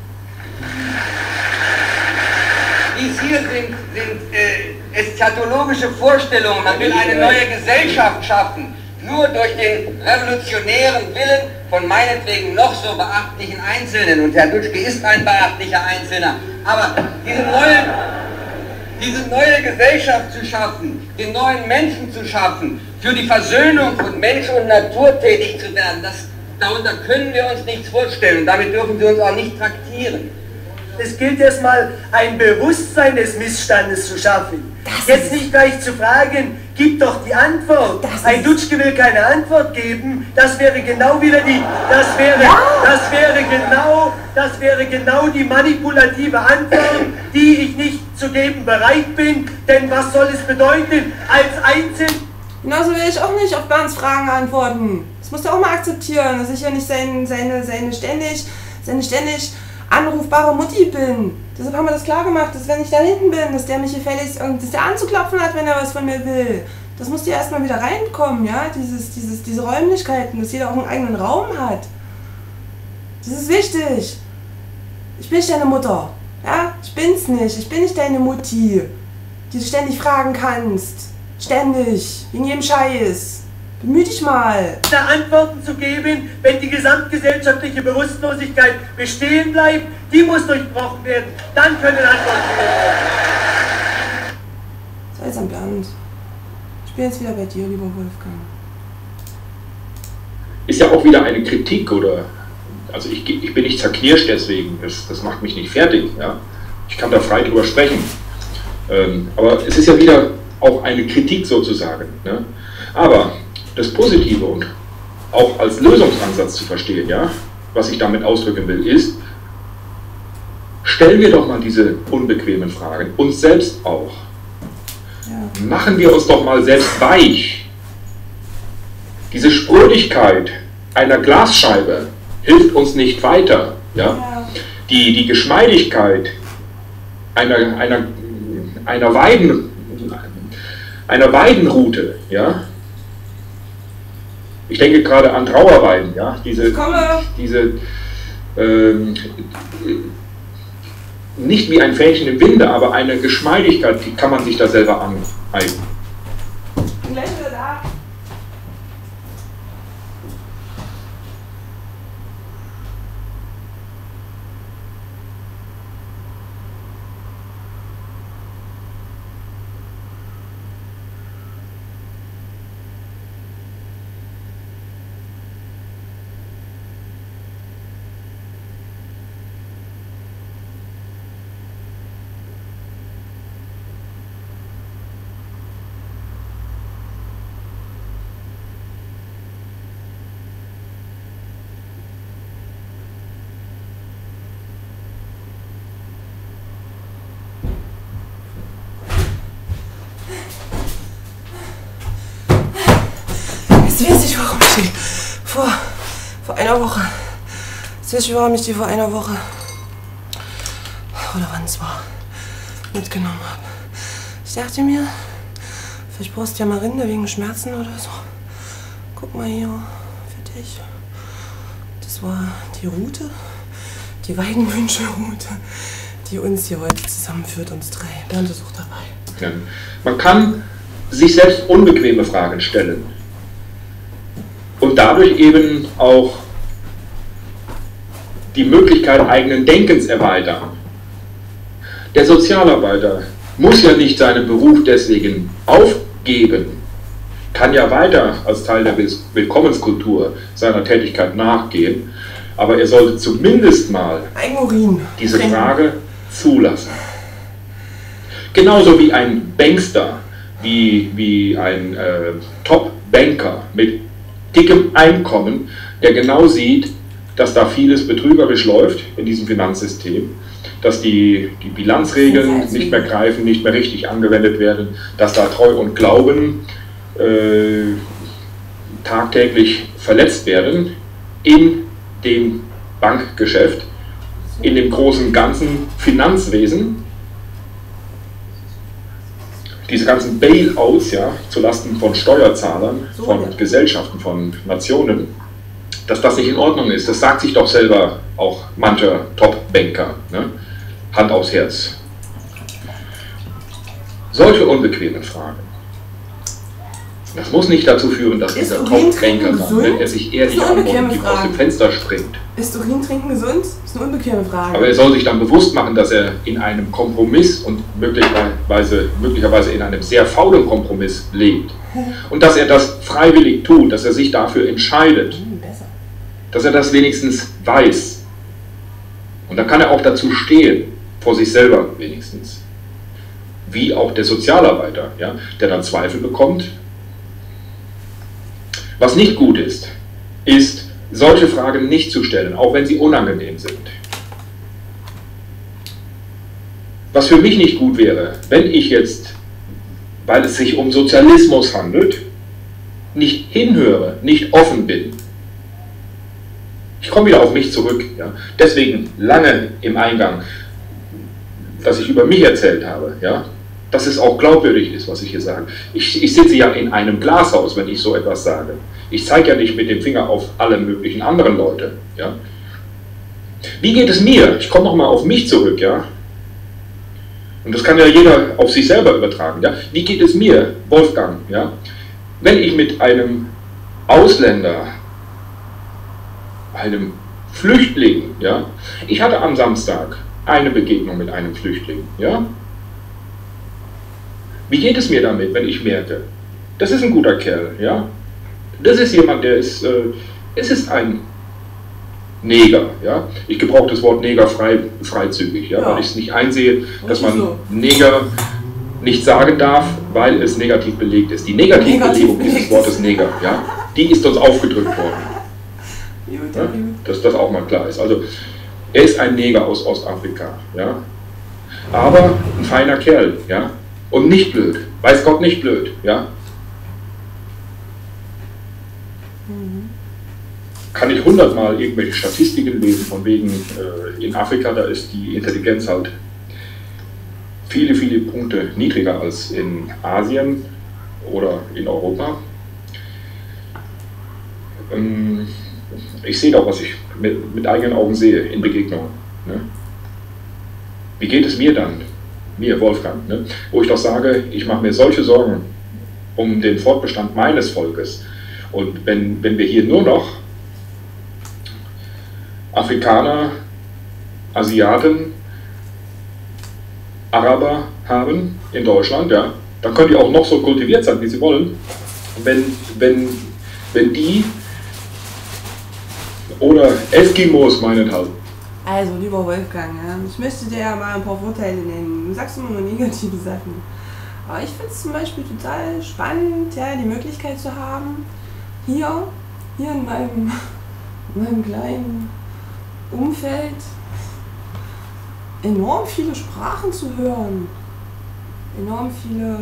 Dies hier sind, sind äh, eschatologische Vorstellungen. Man will eine neue Gesellschaft schaffen, nur durch den revolutionären Willen von meinetwegen noch so beachtlichen Einzelnen. Und Herr Dutschke ist ein beachtlicher Einzelner. Aber diese neue... diese neue Gesellschaft zu schaffen, den neuen Menschen zu schaffen, für die Versöhnung von Mensch und Natur tätig zu werden, das, darunter können wir uns nichts vorstellen und damit dürfen Sie uns auch nicht traktieren. Es gilt erstmal, ein Bewusstsein des Missstandes zu schaffen. Jetzt nicht gleich zu fragen, gib doch die Antwort. Ein Dutschke will keine Antwort geben, das wäre genau wieder die, das wäre, ja. das wäre genau, das wäre genau die manipulative Antwort, die ich nicht zu geben bereit bin, denn was soll es bedeuten, als Einzel... Genauso will ich auch nicht auf Bernds Fragen antworten. Das muss er auch mal akzeptieren, dass ich ja nicht sein, seine, seine ständig, seine ständig anrufbare Mutti bin. Deshalb haben wir das klar gemacht, dass wenn ich da hinten bin, dass der mich gefälligst, dass der anzuklopfen hat, wenn er was von mir will. Das muss ja erstmal wieder reinkommen, ja, dieses, dieses, diese Räumlichkeiten, dass jeder auch einen eigenen Raum hat. Das ist wichtig. Ich bin nicht deine Mutter, ja, ich bin's nicht, ich bin nicht deine Mutti, die du ständig fragen kannst, ständig, wegen jedem Scheiß. Bemühe dich mal. Antworten zu geben, wenn die gesamtgesellschaftliche Bewusstlosigkeit bestehen bleibt, die muss durchbrochen werden. Dann können Antworten gegeben werden. Sei es am Land. Ich bin jetzt wieder bei dir, lieber Wolfgang. Ist ja auch wieder eine Kritik, oder? Also ich, ich bin nicht zerknirscht deswegen, das, das macht mich nicht fertig. Ja? Ich kann da frei drüber sprechen. Ähm, aber es ist ja wieder auch eine Kritik sozusagen. Ne? Aber das Positive und auch als Lösungsansatz zu verstehen, ja, was ich damit ausdrücken will, ist, stellen wir doch mal diese unbequemen Fragen, uns selbst auch. Ja. Machen wir uns doch mal selbst weich. Diese Sprödigkeit einer Glasscheibe hilft uns nicht weiter. Ja? Ja. Die, die Geschmeidigkeit einer, einer, einer, Weiden, einer Weidenrute, ja? Ich denke gerade an Trauerweiden, ja, diese, diese ähm, nicht wie ein Fähnchen im Winde, aber eine Geschmeidigkeit, die kann man sich da selber aneignen. Gleich wieder da. Jetzt weiß ich, warum ich die vor, vor einer Woche, jetzt weiß ich, warum ich die vor einer Woche, oder wann es war, mitgenommen habe. dachte mir, vielleicht brauchst du ja mal Rinde wegen Schmerzen oder so. Guck mal hier, für dich. Das war die Route, die Weidenwünsche-Route, die uns hier heute zusammenführt, uns drei. Bernd ist auch dabei. Ja. Man kann sich selbst unbequeme Fragen stellen und dadurch eben auch die Möglichkeit eigenen Denkens erweitern. Der Sozialarbeiter muss ja nicht seinen Beruf deswegen aufgeben, kann ja weiter als Teil der Willkommenskultur seiner Tätigkeit nachgehen, aber er sollte zumindest mal diese Frage zulassen. Genauso wie ein Bankster, wie, wie ein äh, Top-Banker mit dickem Einkommen, der genau sieht, dass da vieles betrügerisch läuft in diesem Finanzsystem, dass die, die Bilanzregeln nicht mehr greifen, nicht mehr richtig angewendet werden, dass da Treu und Glauben äh, tagtäglich verletzt werden in dem Bankgeschäft, in dem großen ganzen Finanzwesen. Diese ganzen Bailouts, ja, zulasten von Steuerzahlern, von Gesellschaften, von Nationen, dass das nicht in Ordnung ist, das sagt sich doch selber auch mancher Top-Banker, ne? Hand aufs Herz. Solche unbequemen Fragen. Das muss nicht dazu führen, dass dieser Top-Banker dann, wenn er sich ehrlich Antworten gibt, aus dem Fenster springt. Ist Urintrinken gesund? Das ist eine unbequeme Frage. Aber er soll sich dann bewusst machen, dass er in einem Kompromiss und möglicherweise, möglicherweise in einem sehr faulen Kompromiss lebt. Und dass er das freiwillig tut, dass er sich dafür entscheidet. Dass er das wenigstens weiß. Und dann kann er auch dazu stehen, vor sich selber wenigstens. Wie auch der Sozialarbeiter, ja, der dann Zweifel bekommt. Was nicht gut ist, ist, solche Fragen nicht zu stellen, auch wenn sie unangenehm sind. Was für mich nicht gut wäre, wenn ich jetzt, weil es sich um Sozialismus handelt, nicht hinhöre, nicht offen bin. Ich komme wieder auf mich zurück. Ja. Deswegen lange im Eingang, dass ich über mich erzählt habe, ja, dass es auch glaubwürdig ist, was ich hier sage. Ich, ich sitze ja in einem Glashaus, wenn ich so etwas sage. Ich zeige ja nicht mit dem Finger auf alle möglichen anderen Leute. Ja. Wie geht es mir? Ich komme nochmal auf mich zurück. Ja. Und das kann ja jeder auf sich selber übertragen. Ja. Wie geht es mir, Wolfgang, ja, wenn ich mit einem Ausländer, einem Flüchtling, ja, ich hatte am Samstag eine Begegnung mit einem Flüchtling, ja. Wie geht es mir damit, wenn ich merke, das ist ein guter Kerl, ja, das ist jemand, der ist, äh, es ist ein Neger, ja, ich gebrauche das Wort Neger frei, freizügig, ja, ja, weil ich es nicht einsehe, dass man so Neger nicht sagen darf, weil es negativ belegt ist. Die Negativbelegung dieses Wortes Neger, ja, die ist uns aufgedrückt worden. Ja, dass das auch mal klar ist. Also, er ist ein Neger aus Ostafrika, ja, aber ein feiner Kerl, ja, und nicht blöd, weiß Gott nicht blöd, ja. Mhm. Kann ich hundertmal irgendwelche Statistiken lesen, von wegen äh, in Afrika, da ist die Intelligenz halt viele, viele Punkte niedriger als in Asien oder in Europa. Ähm, Ich sehe doch, was ich mit, mit eigenen Augen sehe in Begegnungen. Ne? Wie geht es mir dann, mir Wolfgang, ne? Wo ich doch sage, ich mache mir solche Sorgen um den Fortbestand meines Volkes. Und wenn, wenn wir hier nur noch Afrikaner, Asiaten, Araber haben in Deutschland, ja, dann können die auch noch so kultiviert sein, wie sie wollen. Wenn, wenn, wenn die oder Eskimos meinethalb. Also, lieber Wolfgang, ja, ich möchte dir ja mal ein paar Vorteile nennen. Du sagst immer nur negative Sachen. Aber ich finde es zum Beispiel total spannend, ja, die Möglichkeit zu haben, hier, hier in meinem, in meinem kleinen Umfeld enorm viele Sprachen zu hören. Enorm viele,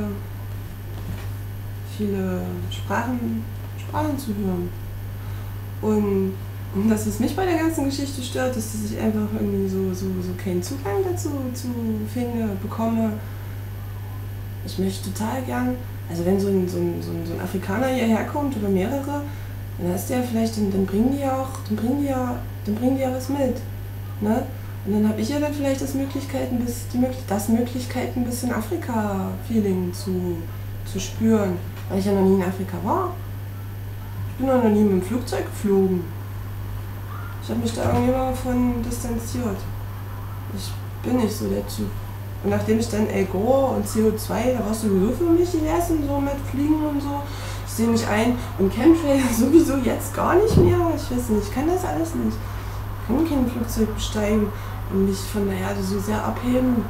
viele Sprachen, Sprachen zu hören. Und Und das, was mich bei der ganzen Geschichte stört, ist, dass ich einfach irgendwie so, so, so keinen Zugang dazu zu finde, bekomme, Ich möchte total gern, also wenn so ein, so ein, so ein, so ein Afrikaner hierher kommt oder mehrere, dann hast du ja vielleicht, dann, dann bringen die ja auch, dann bringen die ja, dann bringen die ja was mit. Ne? Und dann habe ich ja dann vielleicht das Möglichkeit, ein bisschen, die Möglichkeit, das Möglichkeit, ein bisschen Afrika-Feeling zu, zu spüren, weil ich ja noch nie in Afrika war. Ich bin noch nie mit dem Flugzeug geflogen. Ich habe mich da irgendwie mal davon distanziert. Ich bin nicht so der Typ. Und nachdem ich dann El Gore und C O zwei, da warst du sowieso für mich die ersten, so mit Fliegen und so. Ich sehe mich ein und Chemtrail sowieso jetzt gar nicht mehr. Ich weiß nicht, ich kann das alles nicht. Ich kann kein Flugzeug besteigen und mich von der Erde so sehr abheben.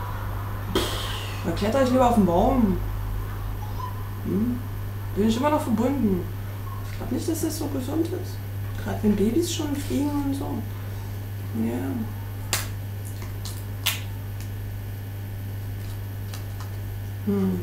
Da kletter ich lieber auf den Baum. Hm? Bin ich immer noch verbunden. Ich glaube nicht, dass das so gesund ist. Gerade wenn Babys schon fliegen und so. Ja. Hm.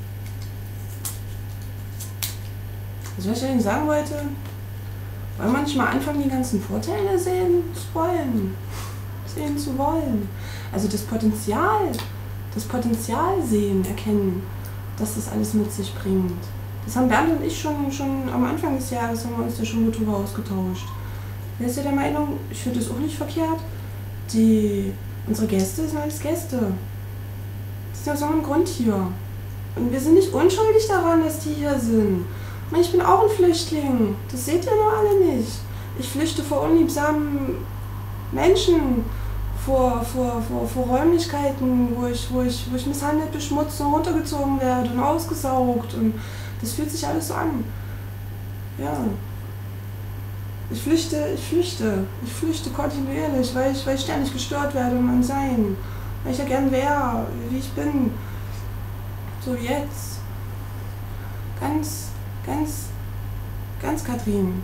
Also was ich Ihnen sagen wollte, weil manchmal anfangen, die ganzen Vorteile sehen zu wollen. Sehen zu wollen. Also das Potenzial, das Potenzial sehen, erkennen, dass das alles mit sich bringt. Das haben Bernd und ich schon, schon am Anfang des Jahres, haben wir uns da schon drüber ausgetauscht. Er ist ja der Meinung, ich finde das auch nicht verkehrt, die, unsere Gäste sind alles Gäste. Die sind aus irgendeinem Grund hier. Und wir sind nicht unschuldig daran, dass die hier sind. Ich bin auch ein Flüchtling, das seht ihr nur alle nicht. Ich flüchte vor unliebsamen Menschen, vor, vor, vor, vor Räumlichkeiten, wo ich, wo, ich, wo ich misshandelt, beschmutzt und runtergezogen werde und ausgesaugt. Und das fühlt sich alles so an. Ja. Ich flüchte, ich flüchte, ich flüchte kontinuierlich, weil ich, weil ich ständig gestört werde in meinem Sein. Weil ich ja gern wäre, wie ich bin. So jetzt. Ganz, ganz, ganz Katrin.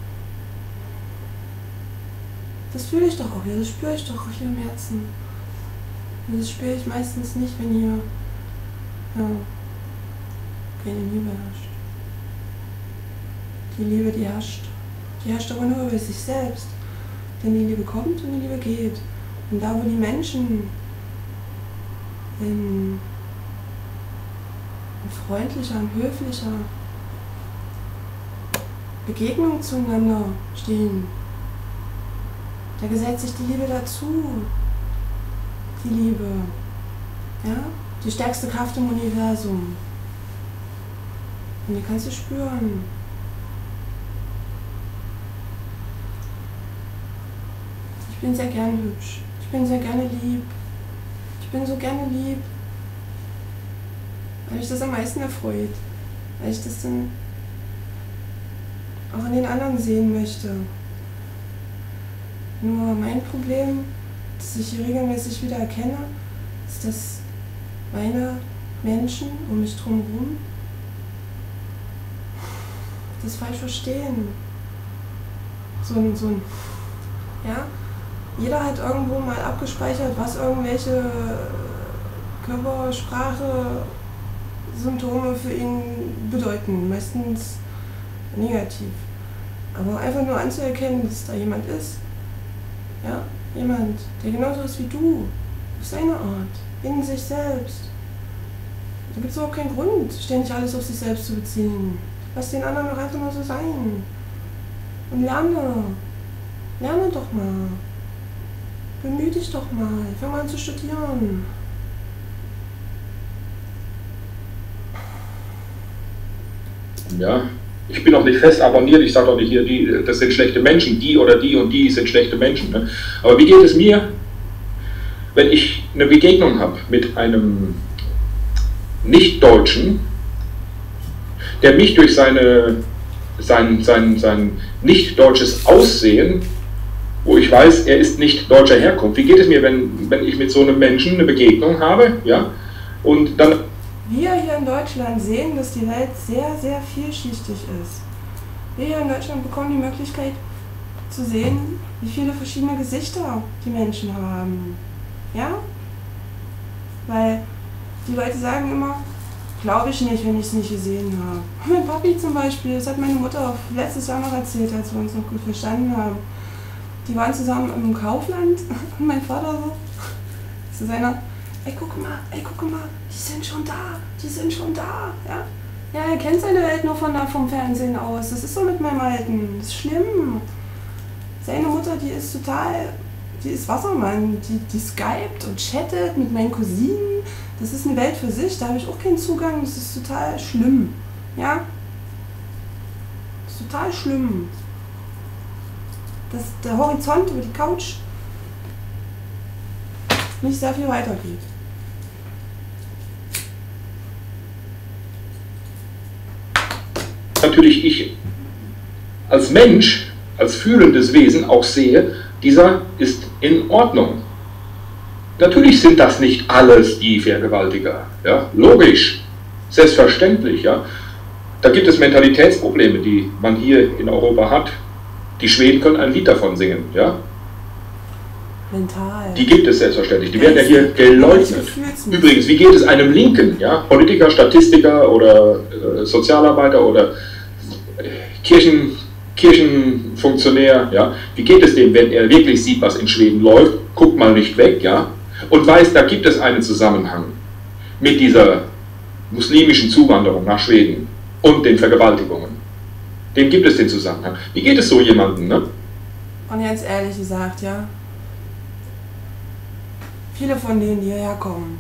Das fühle ich doch auch hier, das spüre ich doch auch hier im Herzen. Und das spüre ich meistens nicht, wenn hier ja, keine Liebe herrscht. Die Liebe, die herrscht. Die herrscht aber nur über sich selbst. Denn die Liebe kommt und die Liebe geht. Und da, wo die Menschen in, in freundlicher und höflicher Begegnung zueinander stehen, da gesellt sich die Liebe dazu. Die Liebe. Ja? Die stärkste Kraft im Universum. Und die kannst du spüren. Ich bin sehr gerne hübsch. Ich bin sehr gerne lieb. Ich bin so gerne lieb. Weil mich das am meisten erfreut. Weil ich das dann auch an den anderen sehen möchte. Nur mein Problem, das ich hier regelmäßig wieder erkenne, ist, dass meine Menschen um mich drumherum das falsch verstehen. So ein, so ein, ja, jeder hat irgendwo mal abgespeichert, was irgendwelche Körpersprache, Symptome für ihn bedeuten, meistens negativ. Aber einfach nur anzuerkennen, dass da jemand ist, ja, jemand, der genauso ist wie du, auf seine Art, in sich selbst. Da gibt es überhaupt keinen Grund, ständig alles auf sich selbst zu beziehen. Lass den anderen doch einfach nur so sein. Und lerne. Lerne doch mal. Bemühe dich doch mal. Fang mal an zu studieren. Ja, ich bin auch nicht fest abonniert, ich sage doch nicht hier, die, das sind schlechte Menschen, die oder die und die sind schlechte Menschen. Ne? Aber wie geht es mir, wenn ich eine Begegnung habe mit einem Nicht-Deutschen, der mich durch seine, sein, sein, sein nicht-deutsches Aussehen, wo ich weiß, er ist nicht deutscher Herkunft, wie geht es mir, wenn, wenn ich mit so einem Menschen eine Begegnung habe, ja, und dann... Wir hier in Deutschland sehen, dass die Welt sehr, sehr vielschichtig ist. Wir hier in Deutschland bekommen die Möglichkeit zu sehen, wie viele verschiedene Gesichter die Menschen haben. Ja? Weil die Leute sagen immer, glaube ich nicht, wenn ich es nicht gesehen habe. Mein Papi zum Beispiel, das hat meine Mutter letztes Jahr noch erzählt, als wir uns noch gut verstanden haben. Die waren zusammen im Kaufland und mein Vater so, zu seiner ey, guck mal, ey, guck mal, die sind schon da, die sind schon da, ja. Ja, er kennt seine Welt nur von da vom Fernsehen aus. Das ist so mit meinem Alten. Das ist schlimm. Seine Mutter, die ist total, die ist Wassermann. Die, die skypt und chattet mit meinen Cousinen. Das ist eine Welt für sich. Da habe ich auch keinen Zugang. Das ist total schlimm. Ja? Das ist total schlimm. Dass der Horizont über die Couch nicht sehr viel weitergeht. Natürlich ich als Mensch, als fühlendes Wesen auch sehe, dieser ist in Ordnung. Natürlich sind das nicht alles die Vergewaltiger, ja, logisch, selbstverständlich, ja. Da gibt es Mentalitätsprobleme, die man hier in Europa hat. Die Schweden können ein Lied davon singen, ja. Mental. Die gibt es selbstverständlich, die werden ja hier geleugnet. Übrigens, wie geht es einem Linken, ja, Politiker, Statistiker oder äh, Sozialarbeiter oder äh, Kirchen, Kirchenfunktionär, ja, wie geht es dem, wenn er wirklich sieht, was in Schweden läuft, guckt mal nicht weg, ja, und weiß, da gibt es einen Zusammenhang mit dieser muslimischen Zuwanderung nach Schweden und den Vergewaltigungen. Dem gibt es den Zusammenhang. Wie geht es so jemandem, ne? Und jetzt ehrlich gesagt, ja, viele von denen, die hierher kommen,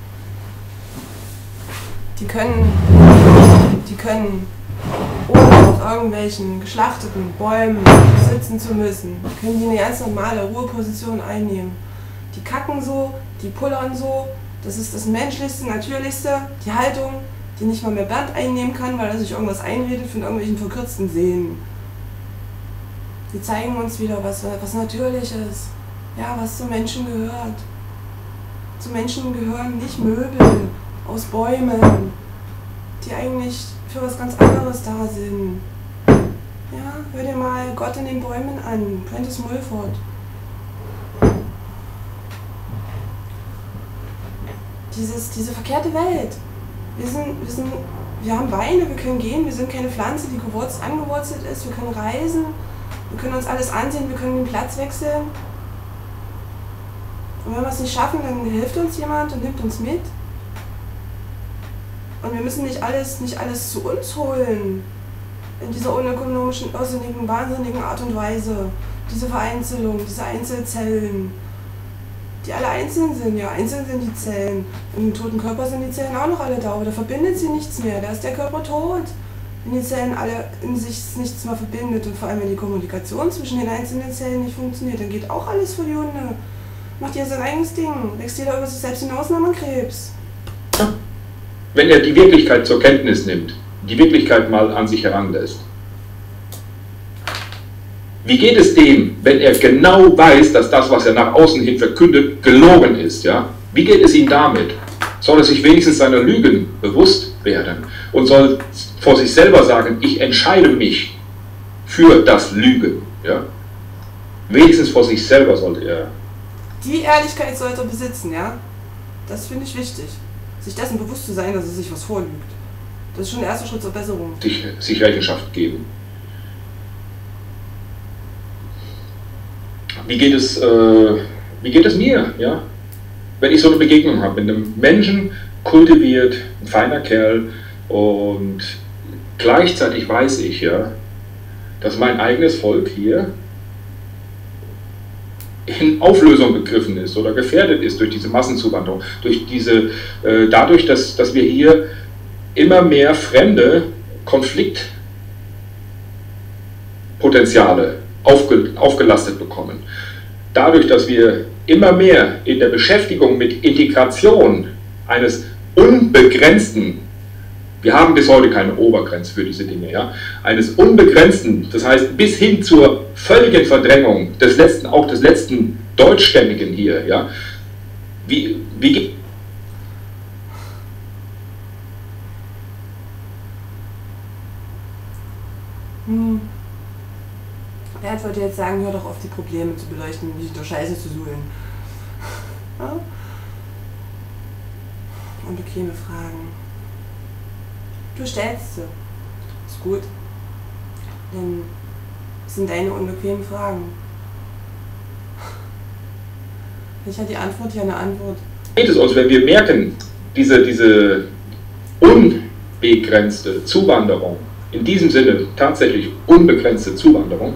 die können, die können, ohne auf irgendwelchen geschlachteten Bäumen sitzen zu müssen, können die eine ganz normale Ruheposition einnehmen. Die kacken so, die pullern so, das ist das Menschlichste, Natürlichste, die Haltung, die nicht mal mehr Bernd einnehmen kann, weil er sich irgendwas einredet von irgendwelchen verkürzten Sehnen. Die zeigen uns wieder, was, was natürlich ist, ja, was zu Menschen gehört. Zu Menschen gehören nicht Möbel aus Bäumen, die eigentlich für was ganz anderes da sind. Ja, hör dir mal Gott in den Bäumen an, Prentice Mulford. Dieses, diese verkehrte Welt. Wir sind, wir sind, wir haben Beine, wir können gehen, wir sind keine Pflanze, die gewurzelt, angewurzelt ist, wir können reisen, wir können uns alles ansehen, wir können den Platz wechseln. Und wenn wir es nicht schaffen, dann hilft uns jemand und nimmt uns mit. Und wir müssen nicht alles, nicht alles zu uns holen. In dieser unökonomischen, irrsinnigen, wahnsinnigen Art und Weise. Diese Vereinzelung, diese Einzelzellen, die alle einzeln sind. Ja, einzeln sind die Zellen. Im toten Körper sind die Zellen auch noch alle da, aber da verbindet sie nichts mehr. Da ist der Körper tot. Wenn die Zellen alle in sich nichts mehr verbindet und vor allem wenn die Kommunikation zwischen den einzelnen Zellen nicht funktioniert, dann geht auch alles vor die Hunde. Macht ihr sein eigenes Ding, wächst jeder über sich selbst hinaus und hat man Krebs. Wenn er die Wirklichkeit zur Kenntnis nimmt, die Wirklichkeit mal an sich heranlässt. Wie geht es dem, wenn er genau weiß, dass das, was er nach außen hin verkündet, gelogen ist? Ja? Wie geht es ihm damit? Soll er sich wenigstens seiner Lügen bewusst werden und soll vor sich selber sagen, ich entscheide mich für das Lügen. Ja? Wenigstens vor sich selber sollte er. Die Ehrlichkeit sollte er besitzen, ja? Das finde ich wichtig. Sich dessen bewusst zu sein, dass er sich was vorlügt. Das ist schon der erste Schritt zur Besserung. Sich, sich Rechenschaft geben. Wie geht es, äh, wie geht es mir, ja? Wenn ich so eine Begegnung habe mit einem Menschen, kultiviert, ein feiner Kerl, und gleichzeitig weiß ich, ja, dass mein eigenes Volk hier in Auflösung begriffen ist oder gefährdet ist durch diese Massenzuwanderung, durch diese, äh, dadurch, dass, dass wir hier immer mehr fremde Konfliktpotenziale aufge, aufgelastet bekommen. Dadurch, dass wir immer mehr in der Beschäftigung mit Integration eines unbegrenzten, wir haben bis heute keine Obergrenze für diese Dinge, ja, eines unbegrenzten, das heißt bis hin zur völligen Verdrängung des letzten, auch des letzten Deutschstämmigen hier, ja, wie, wie geht hm. Bert wollte jetzt sagen, hör doch auf, die Probleme zu beleuchten, nicht durch Scheiße zu suhlen. Ja? Unbequeme Fragen. Du stellst sie. Ist gut. Denn es sind deine unbequemen Fragen. Ich hatte die Antwort, ja eine Antwort. geht es uns, wenn wir merken, diese, diese unbegrenzte Zuwanderung, in diesem Sinne tatsächlich unbegrenzte Zuwanderung,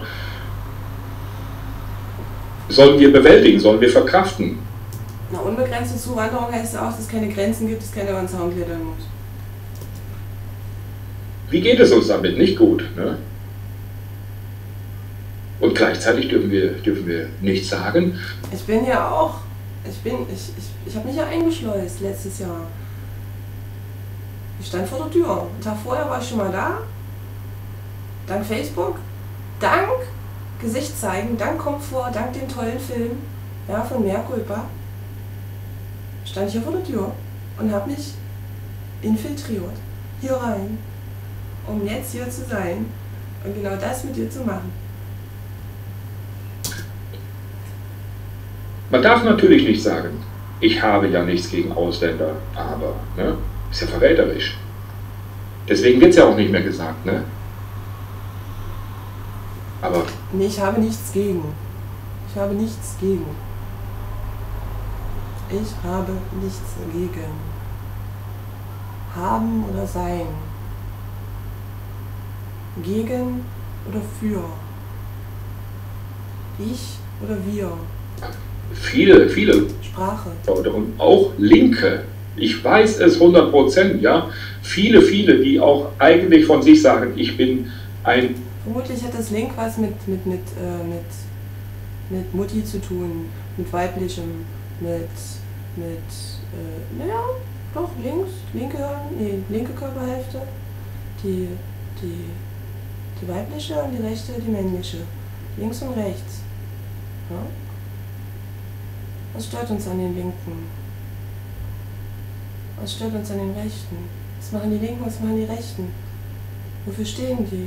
sollen wir bewältigen, sollen wir verkraften. Na, unbegrenzte Zuwanderung heißt auch, dass es keine Grenzen gibt, dass keiner über den Zaun klettern muss. Wie geht es uns damit? Nicht gut. Ne? Und gleichzeitig dürfen wir, dürfen wir nichts sagen. Ich bin ja auch, ich bin, ich, ich, ich habe mich ja eingeschleust letztes Jahr. Ich stand vor der Tür. Einen Tag vorher war ich schon mal da. Dank Facebook, dank Gesicht zeigen, dank Komfort, dank dem tollen Film, ja, von Mea Culpa, stand ich hier vor der Tür und habe mich infiltriert, hier rein, um jetzt hier zu sein und genau das mit dir zu machen. Man darf natürlich nicht sagen, ich habe ja nichts gegen Ausländer, aber, ne, ist ja verräterisch. Deswegen wird es ja auch nicht mehr gesagt, ne? Aber nee, ich habe nichts gegen. Ich habe nichts gegen. Ich habe nichts gegen. Haben oder sein. Gegen oder für. Ich oder wir. Viele, viele. Sprache. Und auch Linke. Ich weiß es hundert Prozent, ja. Viele, viele, die auch eigentlich von sich sagen, ich bin ein... Vermutlich hat das Link was mit, mit, mit, äh, mit, mit Mutti zu tun, mit weiblichem, mit, mit, äh, naja, doch, links, linke, nee, linke Körperhälfte, die, die, die weibliche und die rechte, die männliche, links und rechts. Ja? Was stört uns an den Linken? Was stört uns an den Rechten? Was machen die Linken, was machen die Rechten? Wofür stehen die?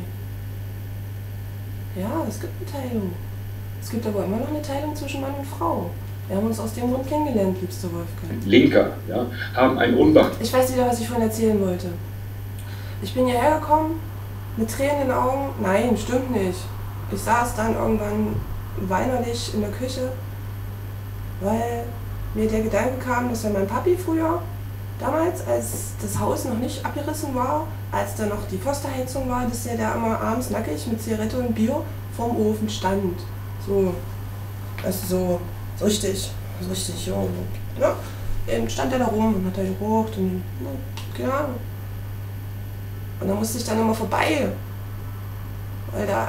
Ja, es gibt eine Teilung. Es gibt aber immer noch eine Teilung zwischen Mann und Frau. Wir haben uns aus dem Grund kennengelernt, liebster Wolfgang. Linker, ja, haben einen Unwand. Ich weiß wieder, was ich vorhin erzählen wollte. Ich bin hierher gekommen, mit Tränen in den Augen. Nein, stimmt nicht. Ich saß dann irgendwann weinerlich in der Küche, weil mir der Gedanke kam, dass ja mein Papi früher, damals, als das Haus noch nicht abgerissen war, als da noch die Pfosterheizung war, dass er da immer abends nackig mit Zigarette und Bier vorm Ofen stand. So, also so, so richtig, so richtig jung. Ja, eben stand er da rum und hat da gerucht und, keine Ahnung. Und dann musste ich dann immer vorbei, weil da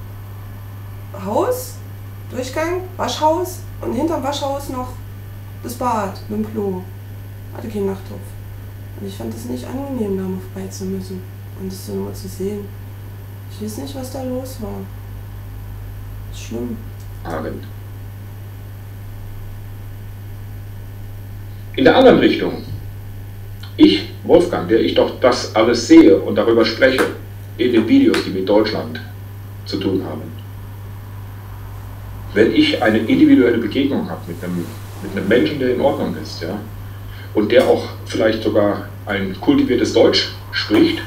Haus, Durchgang, Waschhaus und hinterm Waschhaus noch das Bad mit dem Klo. Hatte keinen Nachttopf. Und ich fand es nicht angenehm, da mal vorbei zu müssen und das so immer zu sehen. Ich weiß nicht, was da los war. Das ist schlimm. Amen. In der anderen Richtung, ich, Wolfgang, der ich doch das alles sehe und darüber spreche, in den Videos, die mit Deutschland zu tun haben, wenn ich eine individuelle Begegnung habe mit einem, mit einem Menschen, der in Ordnung ist, ja, und der auch vielleicht sogar ein kultiviertes Deutsch spricht,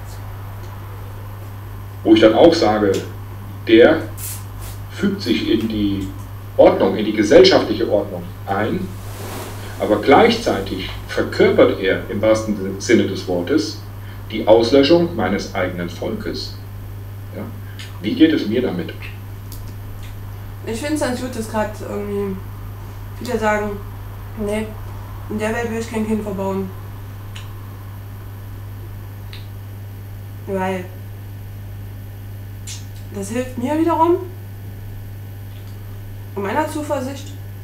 wo ich dann auch sage, der fügt sich in die Ordnung, in die gesellschaftliche Ordnung ein, aber gleichzeitig verkörpert er im wahrsten Sinne des Wortes die Auslöschung meines eigenen Volkes. Ja? Wie geht es mir damit? Ich finde es ganz gut, dass gerade irgendwie viele sagen, nee, in der Welt will ich kein Kind verbauen. Weil das hilft mir wiederum und meiner Zuversicht,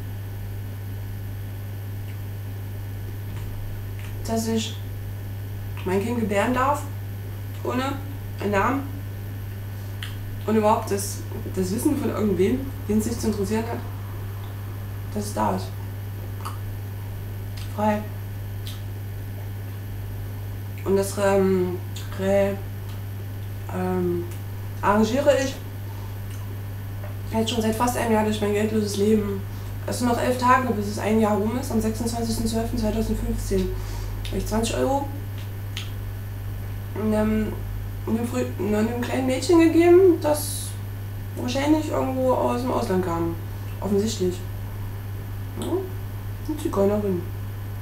dass ich mein Kind gebären darf, ohne einen Namen und überhaupt das, das Wissen von irgendwem, den es sich zu interessieren hat, dass es da ist. Frei. Und das ähm, re, ähm, arrangiere ich jetzt schon seit fast einem Jahr durch mein geldloses Leben. Es sind noch elf Tage, bis es ein Jahr rum ist, am sechsundzwanzigsten zwölften zweitausendfünfzehn. Habe ich zwanzig Euro einem, einem, Frü einem kleinen Mädchen gegeben, das wahrscheinlich irgendwo aus dem Ausland kam. Offensichtlich. Ja, eine Zigeunerin.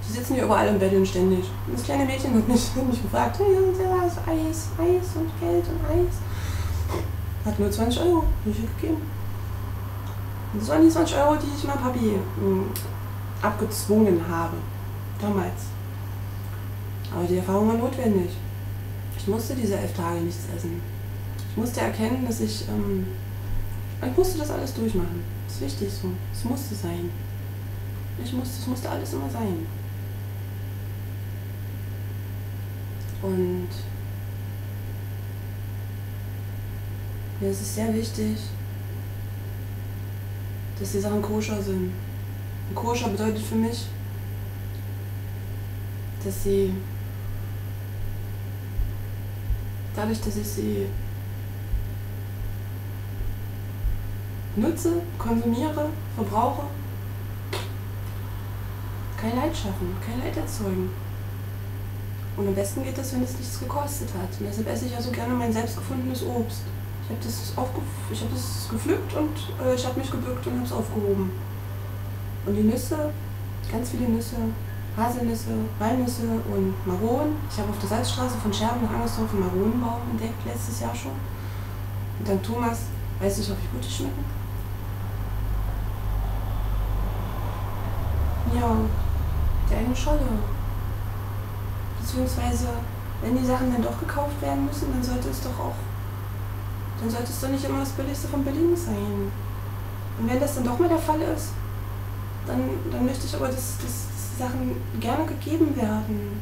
Die sitzen hier überall im Betteln ständig. Und das kleine Mädchen hat mich, hat mich gefragt, hey, da ist Eis, Eis und Geld und Eis. Hat nur zwanzig Euro, hab ich ihr gegeben. Und das waren die zwanzig Euro, die ich meinem Papi mh, abgezwungen habe. Damals. Aber die Erfahrung war notwendig. Ich musste diese elf Tage nichts essen. Ich musste erkennen, dass ich, ähm, ich musste das alles durchmachen. Das ist wichtig so. Es musste sein. Ich musste, es musste alles immer sein. Und mir ist es sehr wichtig, dass die Sachen koscher sind. Und koscher bedeutet für mich, dass sie, dadurch, dass ich sie nutze, konsumiere, verbrauche, kein Leid schaffen, kein Leid erzeugen. Und am besten geht das, wenn es nichts gekostet hat. Und deshalb esse ich ja so gerne mein selbst gefundenes Obst. Ich habe das, ich hab das gepflückt und äh, ich habe mich gebückt und habe es aufgehoben. Und die Nüsse, ganz viele Nüsse, Haselnüsse, Walnüsse und Maronen. Ich habe auf der Salzstraße von Scherben nach Angersdorf einen Maronenbaum entdeckt, letztes Jahr schon. Und dann Thomas, weiß nicht, ob ich gut die schmecken. Ja, der eine Scholle. Beziehungsweise, wenn die Sachen dann doch gekauft werden müssen, dann sollte es doch auch, dann sollte es doch nicht immer das Billigste vom Billigen sein. Und wenn das dann doch mal der Fall ist, dann, dann möchte ich aber, dass, dass, dass die Sachen gerne gegeben werden.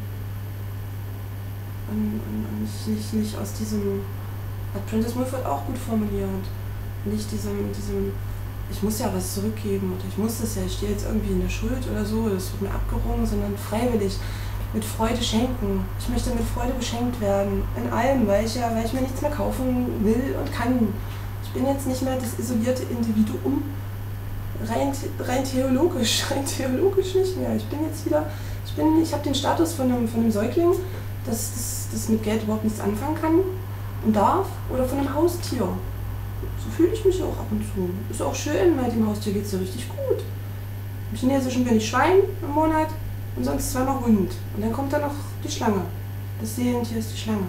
Und, und, und nicht, nicht, nicht aus diesem, hat Prentice Mulford auch gut formuliert, nicht diesem, diesem, ich muss ja was zurückgeben oder ich muss das ja, ich stehe jetzt irgendwie in der Schuld oder so, das wird mir abgerungen, sondern freiwillig. Mit Freude schenken. Ich möchte mit Freude beschenkt werden. In allem, weil ich ja, weil ich mir nichts mehr kaufen will und kann. Ich bin jetzt nicht mehr das isolierte Individuum. Rein, rein theologisch, rein theologisch nicht mehr. Ich bin jetzt wieder, ich bin, ich habe den Status von einem, von einem Säugling, das, das, das mit Geld überhaupt nichts anfangen kann und darf, oder von einem Haustier. So fühle ich mich auch ab und zu. Ist auch schön, weil dem Haustier geht es ja richtig gut. Im Chinesischen bin ich Schwein im Monat. Und sonst zweimal Hund. Und dann kommt da noch die Schlange. Das Seelentier ist die Schlange.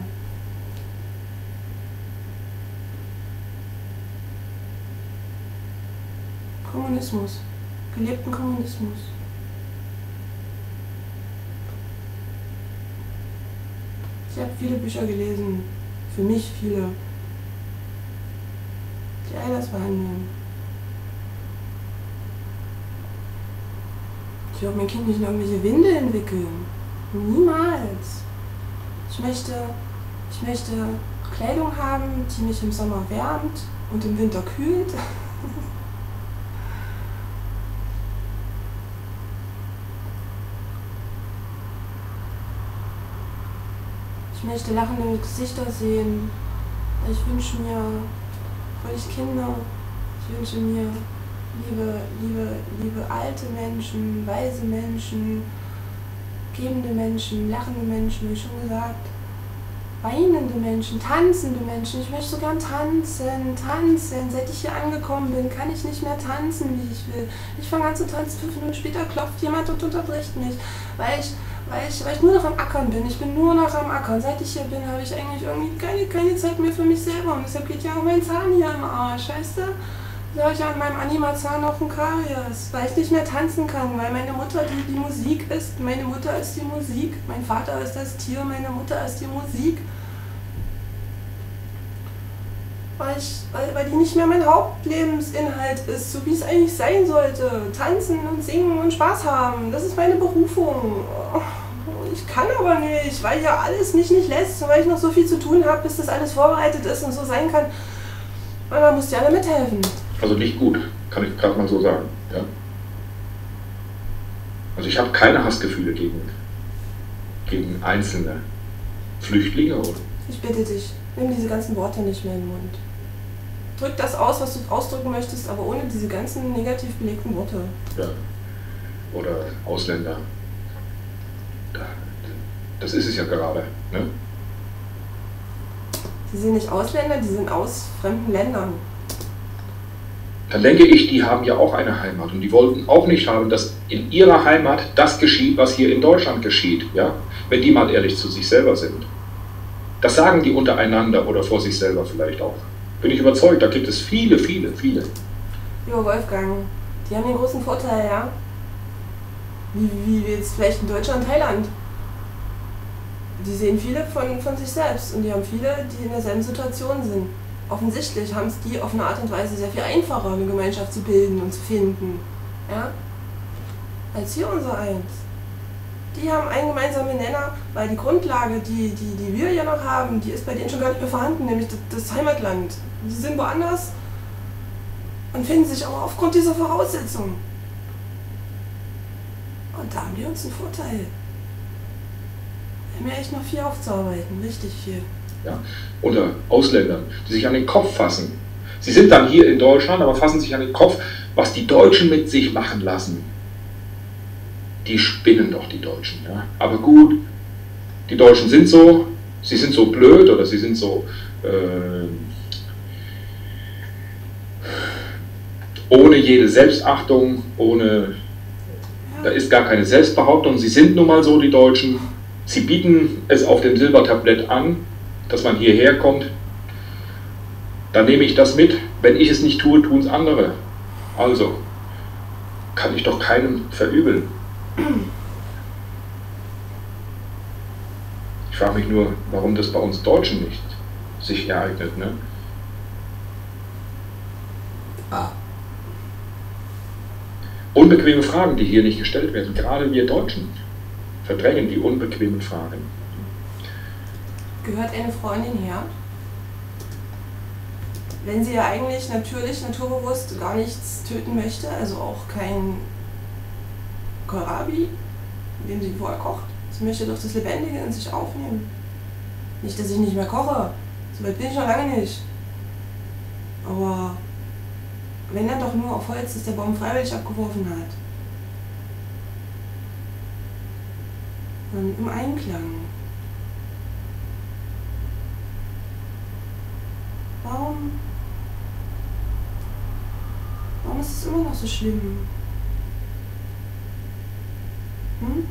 Kommunismus. Gelebten Kommunismus. Ich habe viele Bücher gelesen. Für mich viele. Die all das behandeln. Ich will auch mein Kind nicht in irgendwelche Windeln wickeln. Niemals. Ich möchte, ich möchte Kleidung haben, die mich im Sommer wärmt und im Winter kühlt. Ich möchte lachende Gesichter sehen. Ich wünsche mir, weil ich Kinder, ich wünsche mir Liebe, liebe, liebe alte Menschen, weise Menschen, gebende Menschen, lachende Menschen, wie schon gesagt, weinende Menschen, tanzende Menschen. Ich möchte so gern tanzen, tanzen. Seit ich hier angekommen bin, kann ich nicht mehr tanzen, wie ich will. Ich fange an zu tanzen, fünf Minuten später klopft jemand und unterbricht mich, weil ich, weil ich, weil ich nur noch am Ackern bin. Ich bin nur noch am Ackern. Seit ich hier bin, habe ich eigentlich irgendwie keine, keine Zeit mehr für mich selber. Und deshalb geht ja auch mein Zahn hier im Arsch, weißt du? Ja, ich an meinem Animazahn auf dem Karies, weil ich nicht mehr tanzen kann, weil meine Mutter die, die Musik ist, meine Mutter ist die Musik, mein Vater ist das Tier, meine Mutter ist die Musik. Weil, ich, weil, weil die nicht mehr mein Hauptlebensinhalt ist, so wie es eigentlich sein sollte. Tanzen und singen und Spaß haben, das ist meine Berufung. Ich kann aber nicht, weil ja alles mich nicht lässt, weil ich noch so viel zu tun habe, bis das alles vorbereitet ist und so sein kann. Und da musst du ja alle mithelfen. Also nicht gut, kann ich gerade mal so sagen. Ja? Also ich habe keine Hassgefühle gegen, gegen einzelne Flüchtlinge. Oder? Ich bitte dich, nimm diese ganzen Worte nicht mehr in den Mund. Drück das aus, was du ausdrücken möchtest, aber ohne diese ganzen negativ belegten Worte. Ja. Oder Ausländer. Das ist es ja gerade. Ne? Die sind nicht Ausländer, die sind aus fremden Ländern. dann denke ich, die haben ja auch eine Heimat und die wollten auch nicht haben, dass in ihrer Heimat das geschieht, was hier in Deutschland geschieht, ja? Wenn die mal ehrlich zu sich selber sind. Das sagen die untereinander oder vor sich selber vielleicht auch. Bin ich überzeugt, da gibt es viele, viele, viele. Jo, Wolfgang, die haben den großen Vorteil, ja? Wie, wie jetzt vielleicht in Deutschland, Thailand. Die sehen viele von, von sich selbst und die haben viele, die in derselben Situation sind. Offensichtlich haben es die auf eine Art und Weise sehr viel einfacher, eine Gemeinschaft zu bilden und zu finden, ja? Als hier unser eins. Die haben einen gemeinsamen Nenner, weil die Grundlage, die, die, die wir ja noch haben, die ist bei denen schon gar nicht mehr vorhanden, nämlich das, das Heimatland. Die sind woanders und finden sich aber aufgrund dieser Voraussetzungen. Und da haben die uns einen Vorteil. Wir haben ja echt noch viel aufzuarbeiten, richtig viel. Ja? Oder Ausländern, die sich an den Kopf fassen. Sie sind dann hier in Deutschland, aber fassen sich an den Kopf, was die Deutschen mit sich machen lassen. Die spinnen doch, die Deutschen. Ja? Aber gut, die Deutschen sind so, sie sind so blöd oder sie sind so äh, ohne jede Selbstachtung, ohne, da ist gar keine Selbstbehauptung. Sie sind nun mal so, die Deutschen. Sie bieten es auf dem Silbertablett an, dass man hierher kommt. Dann nehme ich das mit. Wenn ich es nicht tue, tun es andere. Also kann ich doch keinem verübeln. Ich frage mich nur, warum das bei uns Deutschen nicht sich ereignet, ne? Ah. Unbequeme Fragen, die hier nicht gestellt werden. Gerade wir Deutschen verdrängen die unbequemen Fragen. Gehört eine Freundin her? Wenn sie ja eigentlich natürlich, naturbewusst gar nichts töten möchte, also auch kein Kohlrabi, indem sie vorher kocht. Sie möchte doch das Lebendige in sich aufnehmen. Nicht, dass ich nicht mehr koche. So weit bin ich noch lange nicht. Aber wenn dann doch nur auf Holz, das der Baum freiwillig abgeworfen hat. Und im Einklang. Warum? Warum ist es immer noch so schlimm? Hm?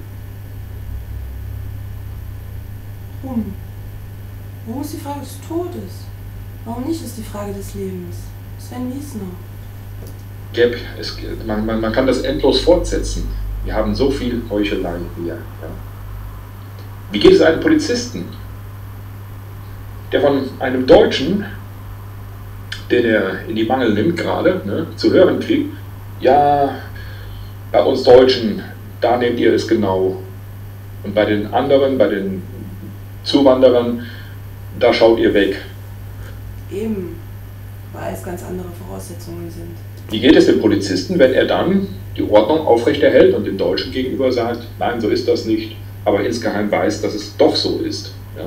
Warum? Warum ist die Frage des Todes? Warum nicht ist die Frage des Lebens? Sven Wiesner. Gäb, es, man, man, man kann das endlos fortsetzen. Wir haben so viel Heuchelei hier. Ja. Wie geht es einem Polizisten, der von einem Deutschen, den er in die Mangel nimmt gerade, ne, zu hören kriegt, ja, bei uns Deutschen, da nehmt ihr es genau. Und bei den anderen, bei den Zuwanderern, da schaut ihr weg. Eben, weil es ganz andere Voraussetzungen sind. Wie geht es dem Polizisten, wenn er dann die Ordnung aufrechterhält und dem Deutschen gegenüber sagt, nein, so ist das nicht, aber insgeheim weiß, dass es doch so ist? Ja?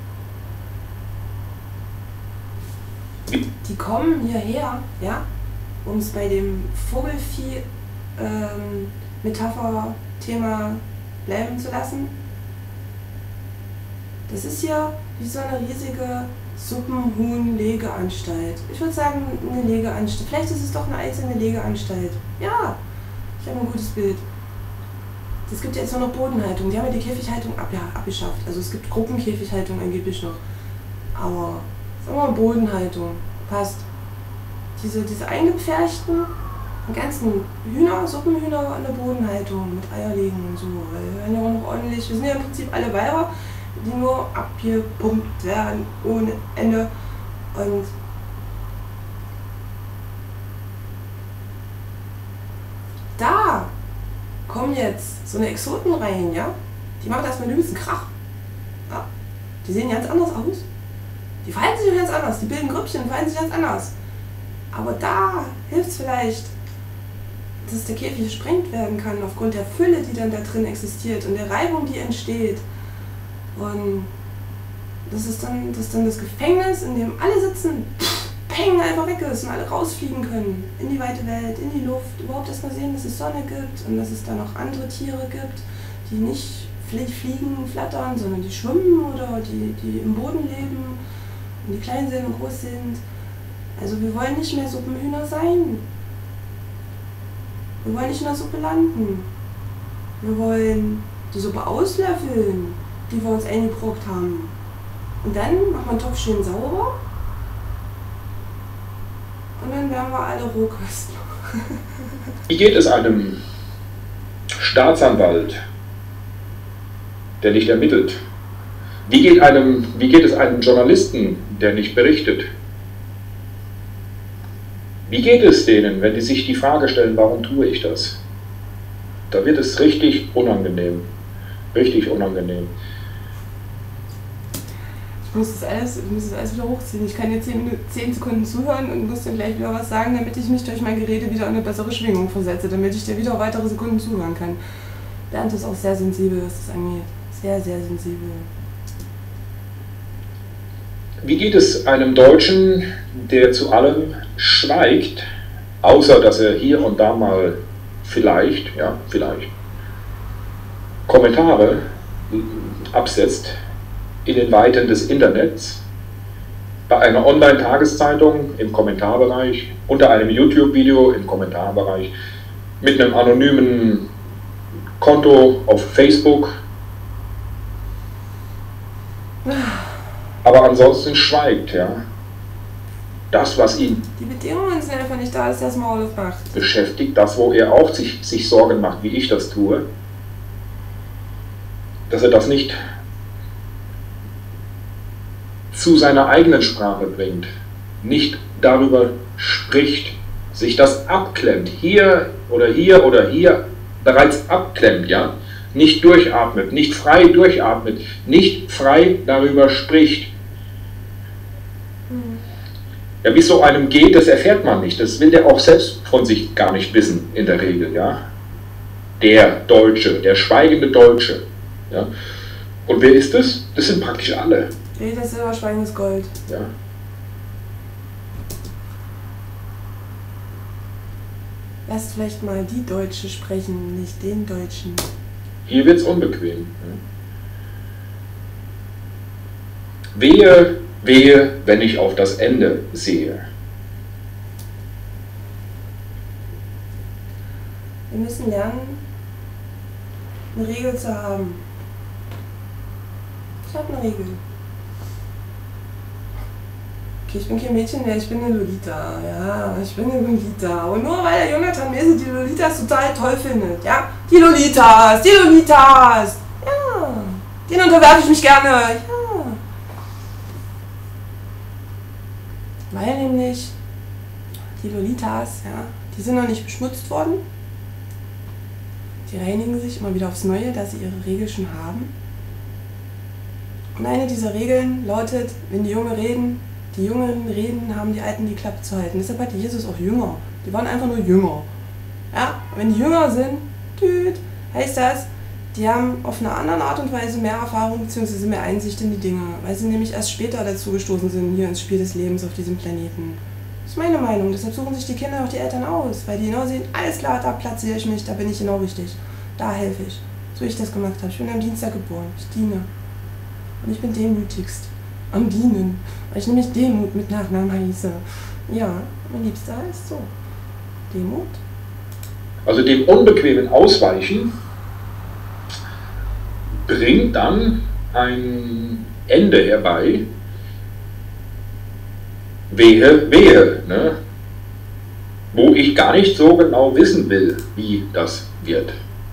Die kommen hierher, ja, um es bei dem Vogelvieh-Metapher-Thema ähm, bleiben zu lassen. Das ist ja wie so eine riesige Suppenhuhn-Legeanstalt. Ich würde sagen, eine Legeanstalt. Vielleicht ist es doch eine einzelne Legeanstalt. Ja, ich habe ein gutes Bild. Es gibt jetzt nur noch Bodenhaltung. Die haben ja die Käfighaltung ab, ja, abgeschafft. Also es gibt Gruppenkäfighaltung angeblich noch. Aber sagen wir mal Bodenhaltung. Passt. Diese, diese eingepferchten, die ganzen Hühner, Suppenhühner an der Bodenhaltung mit Eierlegen und so. Weil wir werden ja auch noch ordentlich, wir sind ja im Prinzip alle Weiber, die nur abgepumpt werden ohne Ende. Und da kommen jetzt so eine Exoten rein, ja? Die machen erstmal den übelsten Krach. Ja? Die sehen ganz anders aus. Die verhalten sich ganz anders, die bilden Grüppchen und verhalten sich ganz anders. Aber da hilft es vielleicht, dass der Käfig gesprengt werden kann aufgrund der Fülle, die dann da drin existiert und der Reibung, die entsteht. Und das ist dann das, ist dann das Gefängnis, in dem alle sitzen, pff, peng, einfach weg ist und alle rausfliegen können. In die weite Welt, in die Luft, überhaupt erst mal sehen, dass es Sonne gibt und dass es da noch andere Tiere gibt, die nicht fliegen, flattern, sondern die schwimmen oder die, die im Boden leben und die klein sind und groß sind. Also wir wollen nicht mehr Suppenhühner sein. Wir wollen nicht in der Suppe landen. Wir wollen die Suppe auslöffeln, die wir uns eingebrockt haben. Und dann macht man den Topf schön sauber. Und dann werden wir alle Rohköstler. Wie geht es einem Staatsanwalt, der nicht ermittelt? Wie geht, einem, wie geht es einem Journalisten, der nicht berichtet? Wie geht es denen, wenn die sich die Frage stellen, warum tue ich das? Da wird es richtig unangenehm. Richtig unangenehm. Ich muss das alles, ich muss das alles wieder hochziehen. Ich kann jetzt zehn Sekunden zuhören und muss dann gleich wieder was sagen, damit ich mich durch mein Gerede wieder in eine bessere Schwingung versetze, damit ich dir wieder weitere Sekunden zuhören kann. Bernd ist auch sehr sensibel, was das angeht. Sehr, sehr sensibel. Wie geht es einem Deutschen, der zu allem schweigt, außer dass er hier und da mal vielleicht, ja, vielleicht, Kommentare absetzt in den Weiten des Internets, bei einer Online-Tageszeitung im Kommentarbereich, unter einem YouTube-Video im Kommentarbereich, mit einem anonymen Konto auf Facebook, aber ansonsten schweigt, ja. Das, was ihn die Bedingungen sind einfach nicht da, dass er das Maul aufmacht. Beschäftigt, das, wo er auch sich, sich Sorgen macht, wie ich das tue, dass er das nicht zu seiner eigenen Sprache bringt, nicht darüber spricht, sich das abklemmt, hier oder hier oder hier bereits abklemmt, ja, nicht durchatmet, nicht frei durchatmet, nicht frei darüber spricht. Hm. Ja, wie es so einem geht, das erfährt man nicht, das will der auch selbst von sich gar nicht wissen, in der Regel, ja. Der Deutsche, der schweigende Deutsche, ja. Und wer ist das? Das sind praktisch alle. Rede, Silber, schweigendes Gold. Ja. Lasst vielleicht mal die Deutsche sprechen, nicht den Deutschen. Hier wird es unbequem. Wehe, wehe, wenn ich auf das Ende sehe. Wir müssen lernen, eine Regel zu haben. Ich habe eine Regel. Okay, ich bin kein Mädchen mehr, ich bin eine Lolita. Ja, ich bin eine Lolita. Und nur weil der Jonathan Mese die Lolitas total toll findet. Ja, die Lolitas, die Lolitas. Ja, denen unterwerfe ich mich gerne. Ja. Weil nämlich die Lolitas, ja, die sind noch nicht beschmutzt worden. Die reinigen sich immer wieder aufs Neue, da sie ihre Regeln schon haben. Und eine dieser Regeln lautet, wenn die Jungen reden, die Jüngeren reden, haben die Alten die Klappe zu halten. Deshalb hat Jesus auch Jünger. Die waren einfach nur Jünger. Ja, wenn die Jünger sind, tüt, heißt das, die haben auf eine andere Art und Weise mehr Erfahrung bzw. mehr Einsicht in die Dinge, weil sie nämlich erst später dazu gestoßen sind, hier ins Spiel des Lebens auf diesem Planeten. Das ist meine Meinung. Deshalb suchen sich die Kinder auch die Eltern aus, weil die genau sehen, alles klar, da platziere ich mich, da bin ich genau richtig. Da helfe ich. So wie ich das gemacht habe. Ich bin am Dienstag geboren. Ich diene. Und ich bin demütigst. Am Dienen. Weil ich nämlich Demut mit Nachnamen heiße. Ja, mein Liebster heißt so. Demut. Also dem unbequemen Ausweichen bringt dann ein Ende herbei. Wehe, wehe, ne? Wo ich gar nicht so genau wissen will, wie das wird.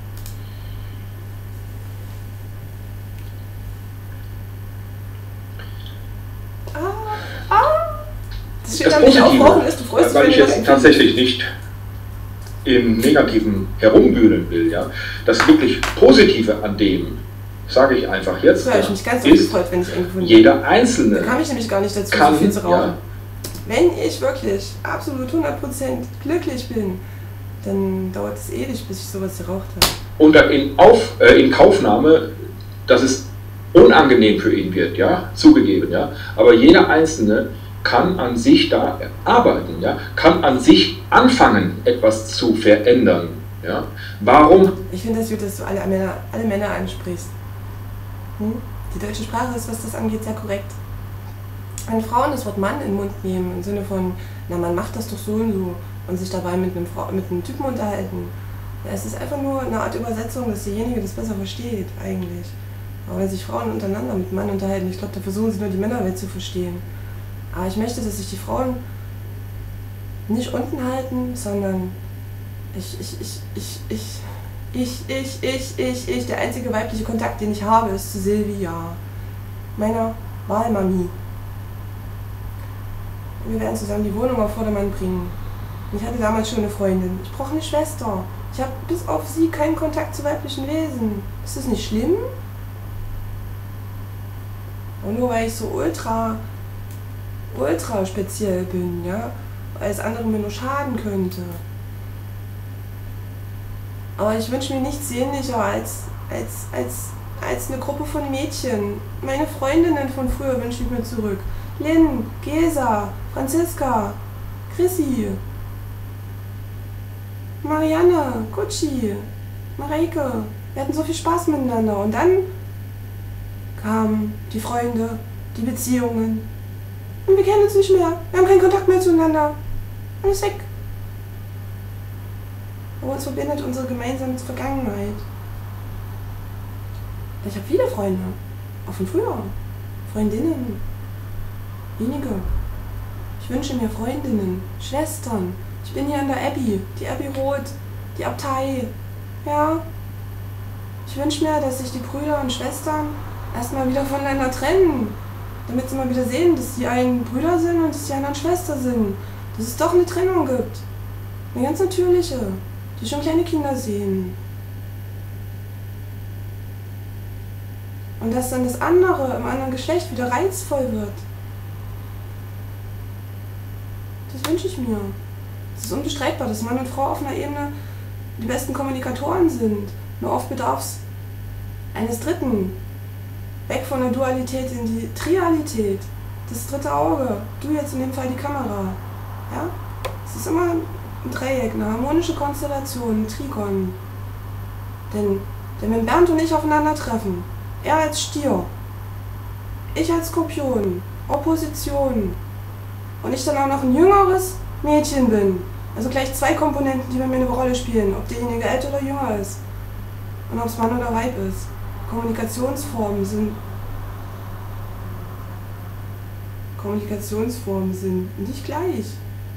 Das steht das Positive, ist, du freust weil ich jetzt tatsächlich nicht im Negativen herumwühlen will, ja, das wirklich Positive an dem, sage ich einfach jetzt, ja, ich mich ganz ist, gefreut, wenn ich irgendwo jeder Einzelne da kam ich nämlich gar nicht dazu, kann, so viel zu rauchen. Ja, wenn ich wirklich absolut hundert Prozent glücklich bin, dann dauert es ewig, bis ich sowas geraucht habe. Und in, Auf, äh, in Kaufnahme, dass es unangenehm für ihn wird, ja, zugegeben, ja, aber jeder Einzelne kann an sich da arbeiten, ja, kann an sich anfangen, etwas zu verändern. Ja. Warum? Ich finde das gut, dass du alle Männer, alle Männer ansprichst. Hm? Die deutsche Sprache ist, was das angeht, sehr korrekt. wenn Frauen das Wort Mann in den Mund nehmen, im Sinne von, na man macht das doch so und so und sich dabei mit einem, Frau, mit einem Typen unterhalten, ja, es ist einfach nur eine Art Übersetzung, dass derjenige das besser versteht, eigentlich. Aber wenn sich Frauen untereinander mit Mann unterhalten, ich glaube, da versuchen sie nur die Männerwelt zu verstehen. Aber ich möchte, dass sich die Frauen nicht unten halten, sondern ich, ich, ich, ich, ich, ich, ich, ich, ich, ich, der einzige weibliche Kontakt, den ich habe, ist zu Silvia, meiner Wahlmami. Wir werden zusammen die Wohnung auf Vordermann bringen. Ich hatte damals schon eine Freundin. Ich brauche eine Schwester. Ich habe bis auf sie keinen Kontakt zu weiblichen Wesen. Ist das nicht schlimm? Und nur weil ich so ultra, ultra speziell bin, ja, weil es anderen mir nur schaden könnte. Aber ich wünsche mir nichts sehnlicher als, als, als, als eine Gruppe von Mädchen. Meine Freundinnen von früher wünsche ich mir zurück. Lynn, Gesa, Franziska, Chrissy, Marianne, Gucci, Mareike. Wir hatten so viel Spaß miteinander. Und dann kamen die Freunde, die Beziehungen. Und wir kennen uns nicht mehr. Wir haben keinen Kontakt mehr zueinander. Alles weg. Aber uns verbindet unsere gemeinsame Vergangenheit. Ich habe viele Freunde. Auch von früher. Freundinnen. Wenige. Ich wünsche mir Freundinnen, Schwestern. Ich bin hier an der Abbey, die Abbey Roth, die Abtei. Ja. Ich wünsche mir, dass sich die Brüder und Schwestern erstmal wieder voneinander trennen. Damit sie mal wieder sehen, dass die einen Brüder sind und dass die anderen Schwestern sind. Dass es doch eine Trennung gibt. Eine ganz natürliche, die schon kleine Kinder sehen. Und dass dann das andere im anderen Geschlecht wieder reizvoll wird. Das wünsche ich mir. Es ist unbestreitbar, dass Mann und Frau auf einer Ebene die besten Kommunikatoren sind. Nur oft bedarf es eines Dritten. Weg von der Dualität in die Trialität. Das dritte Auge. Du jetzt in dem Fall die Kamera. Ja? Es ist immer ein Dreieck, eine harmonische Konstellation, ein Trigon. Denn, denn wenn Bernd und ich aufeinandertreffen, er als Stier, ich als Skorpion, Opposition, und ich dann auch noch ein jüngeres Mädchen bin, also gleich zwei Komponenten, die bei mir eine Rolle spielen, ob derjenige älter oder jünger ist und ob es Mann oder Weib ist. Kommunikationsformen sind Kommunikationsformen sind nicht gleich.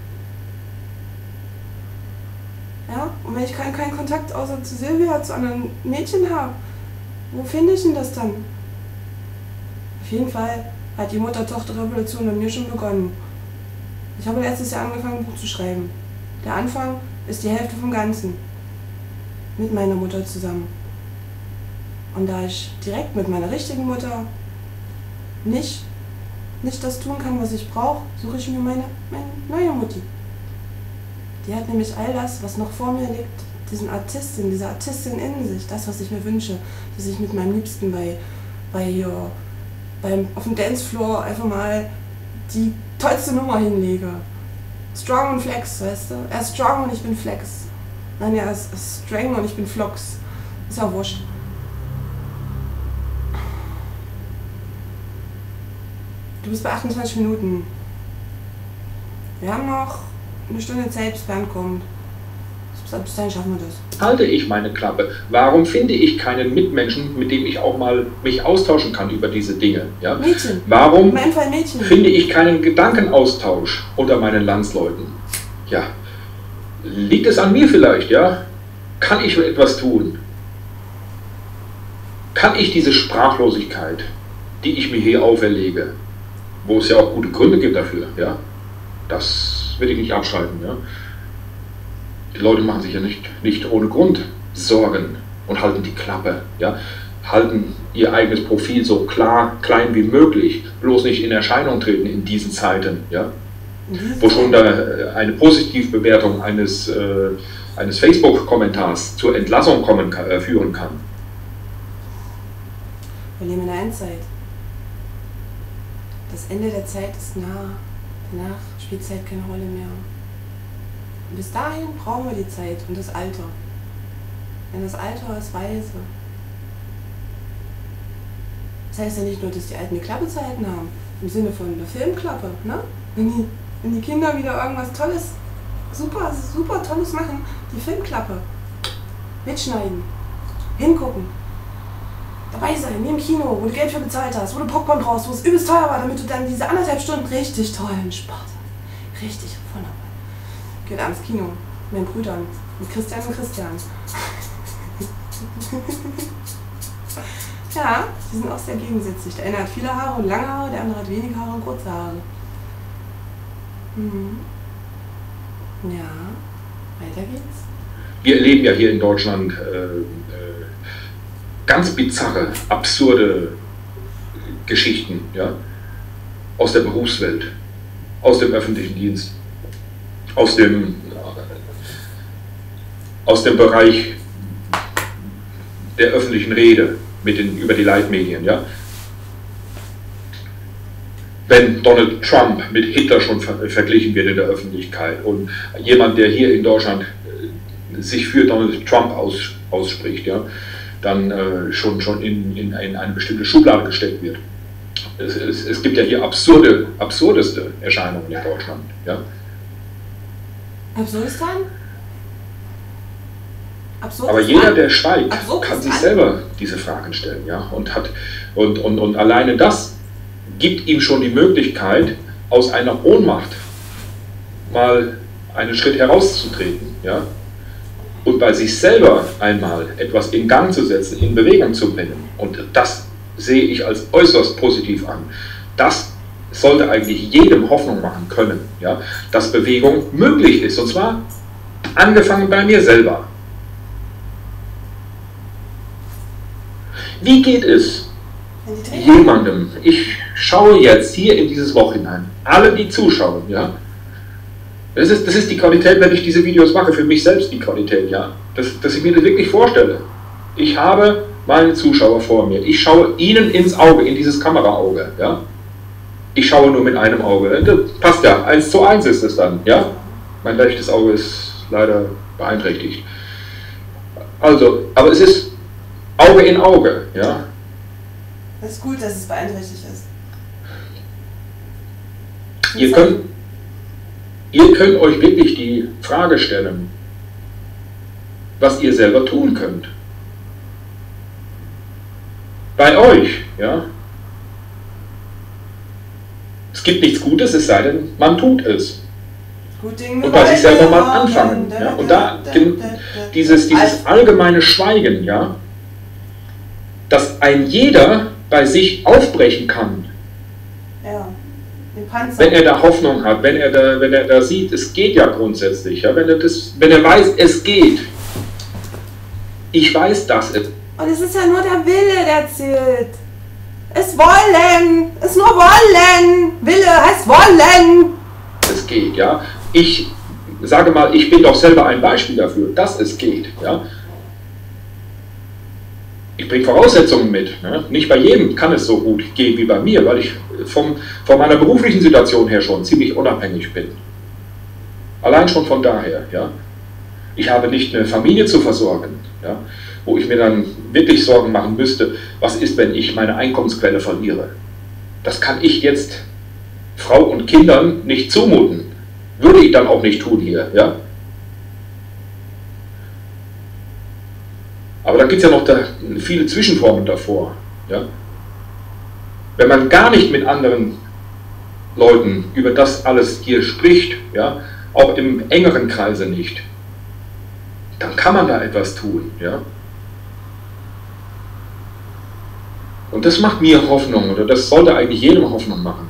Ja? Und wenn ich keinen keinen Kontakt außer zu Silvia, zu anderen Mädchen habe, wo finde ich denn das dann? Auf jeden Fall hat die Mutter-Tochter-Revolution bei mir schon begonnen. Ich habe letztes Jahr angefangen, ein Buch zu schreiben. Der Anfang ist die Hälfte vom Ganzen. Mit meiner Mutter zusammen. Und da ich direkt mit meiner richtigen Mutter nicht, nicht das tun kann, was ich brauche, suche ich mir meine, meine neue Mutti. Die hat nämlich all das, was noch vor mir liegt, diesen Artistin, diese Artistin in sich, das, was ich mir wünsche, dass ich mit meinem Liebsten bei, bei hier, beim, auf dem Dancefloor einfach mal die tollste Nummer hinlege. Strong und Flex, weißt du? Er ist strong und ich bin Flex. Nein, er ist, ist strong und ich bin Flox. Ist ja wurscht. Du bist bei achtundzwanzig Minuten. Wir haben noch eine Stunde Zeit, bis Bernd kommt. Bis dahin schaffen wir das. Halte ich meine Klappe? Warum finde ich keinen Mitmenschen, mit dem ich auch mal mich austauschen kann über diese Dinge? Ja? Mädchen. Warum in meinem Fall Mädchen. Finde ich keinen Gedankenaustausch unter meinen Landsleuten? Ja. Liegt es an mir vielleicht? Ja? Kann ich etwas tun? Kann ich diese Sprachlosigkeit, die ich mir hier auferlege, wo es ja auch gute Gründe gibt dafür, ja? Das will ich nicht abschalten. Ja? Die Leute machen sich ja nicht, nicht ohne Grund Sorgen und halten die Klappe, ja? Halten ihr eigenes Profil so klar, klein wie möglich, bloß nicht in Erscheinung treten in diesen Zeiten, ja? Wo schon da eine Positivbewertung eines, äh, eines Facebook-Kommentars zur Entlassung kommen kann, äh, führen kann. Wir leben in der Endzeit. Das Ende der Zeit ist nah, danach spielt Zeit keine Rolle mehr. Und bis dahin brauchen wir die Zeit und das Alter. Denn das Alter ist weise. Das heißt ja nicht nur, dass die Alten die Klappe zu halten haben, im Sinne von der Filmklappe, ne? Wenn die, wenn die Kinder wieder irgendwas Tolles, super, super Tolles machen, die Filmklappe mitschneiden, hingucken, dabei sein, wie im Kino, wo du Geld für bezahlt hast, wo du Popcorn brauchst, wo es übelst teuer war, damit du dann diese anderthalb Stunden richtig tollen Spaß hast. Richtig wunderbar. Geht abends Kino mit den Brüdern, mit Christian und Christian. Ja, die sind auch sehr gegensätzlich. Der eine hat viele Haare und lange Haare, der andere hat wenige Haare und kurze Haare. Mhm. Ja, weiter geht's. Wir erleben ja hier in Deutschland äh, äh, ganz bizarre, absurde Geschichten, ja, aus der Berufswelt, aus dem öffentlichen Dienst, aus dem, aus dem Bereich der öffentlichen Rede mit den, über die Leitmedien. Ja. Wenn Donald Trump mit Hitler schon ver verglichen wird in der Öffentlichkeit und jemand, der hier in Deutschland äh, sich für Donald Trump aus, ausspricht, ja, dann äh, schon, schon in, in, in eine bestimmte Schublade gesteckt wird. Es, es, es gibt ja hier absurde, absurdeste Erscheinungen in Deutschland. Ja. Absurdistan? Absurdistan? Aber jeder, der schweigt, Absurdistan? kann sich selber diese Fragen stellen. Ja, und, hat, und, und, und alleine das gibt ihm schon die Möglichkeit, aus einer Ohnmacht mal einen Schritt herauszutreten, ja, und bei sich selber einmal etwas in Gang zu setzen, in Bewegung zu bringen. Und das sehe ich als äußerst positiv an. Das sollte eigentlich jedem Hoffnung machen können, ja, dass Bewegung möglich ist. Und zwar angefangen bei mir selber. Wie geht es jemandem? Ich schaue jetzt hier in dieses Loch hinein. Alle, die zuschauen, ja. Das ist, das ist die Qualität, wenn ich diese Videos mache, für mich selbst die Qualität, ja. Dass, dass ich mir das wirklich vorstelle. Ich habe meine Zuschauer vor mir. Ich schaue ihnen ins Auge, in dieses Kameraauge, ja. Ich schaue nur mit einem Auge. Das passt ja, eins zu eins ist es dann, ja. Mein rechtes Auge ist leider beeinträchtigt. Also, aber es ist Auge in Auge, ja. Das ist gut, dass es beeinträchtigt ist. Ihr könnt, ihr könnt euch wirklich die Frage stellen, was ihr selber tun könnt. Bei euch, ja. Es gibt nichts Gutes, es sei denn, man tut es. Und bei sich selber mal anfangen. Ja. Und da dieses, dieses allgemeine Schweigen, ja, dass ein jeder bei sich aufbrechen kann, ja, den Panzer. Wenn er da Hoffnung hat, wenn er da, wenn er da sieht, es geht ja grundsätzlich, ja, wenn er das, wenn er weiß, es geht. Ich weiß, dass es. Und es ist ja nur der Wille, der zählt. Es wollen, es nur wollen. Wille heißt wollen. Es geht, ja. Ich sage mal, ich bin doch selber ein Beispiel dafür, dass es geht, ja. Ich bringe Voraussetzungen mit. Ne? Nicht bei jedem kann es so gut gehen wie bei mir, weil ich vom, von meiner beruflichen Situation her schon ziemlich unabhängig bin. Allein schon von daher. Ja? Ich habe nicht eine Familie zu versorgen, ja? Wo ich mir dann wirklich Sorgen machen müsste, was ist, wenn ich meine Einkommensquelle verliere. Das kann ich jetzt Frau und Kindern nicht zumuten. Würde ich dann auch nicht tun hier. Ja? Aber da gibt es ja noch da viele Zwischenformen davor. Ja? Wenn man gar nicht mit anderen Leuten über das alles hier spricht, ja, auch im engeren Kreise nicht, dann kann man da etwas tun. Ja? Und das macht mir Hoffnung, oder das sollte eigentlich jedem Hoffnung machen.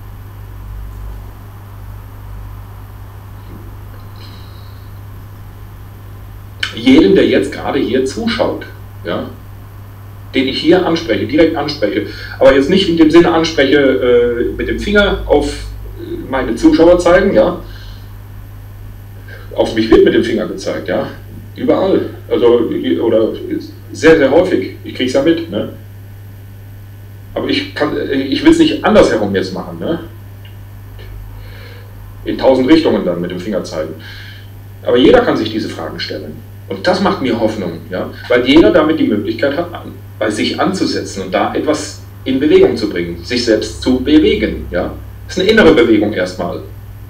Jedem, der jetzt gerade hier zuschaut, ja, den ich hier anspreche, direkt anspreche, aber jetzt nicht in dem Sinne anspreche, äh, mit dem Finger auf meine Zuschauer zeigen, ja, auf mich wird mit dem Finger gezeigt, ja, überall, also, oder sehr, sehr häufig, ich kriege es ja mit, ne? Aber ich, kann, ich will es nicht andersherum jetzt machen, ne? In tausend Richtungen dann mit dem Finger zeigen. Aber jeder kann sich diese Fragen stellen. Und das macht mir Hoffnung, ja? Weil jeder damit die Möglichkeit hat, bei sich anzusetzen und da etwas in Bewegung zu bringen, sich selbst zu bewegen. Ja? Das ist eine innere Bewegung erstmal.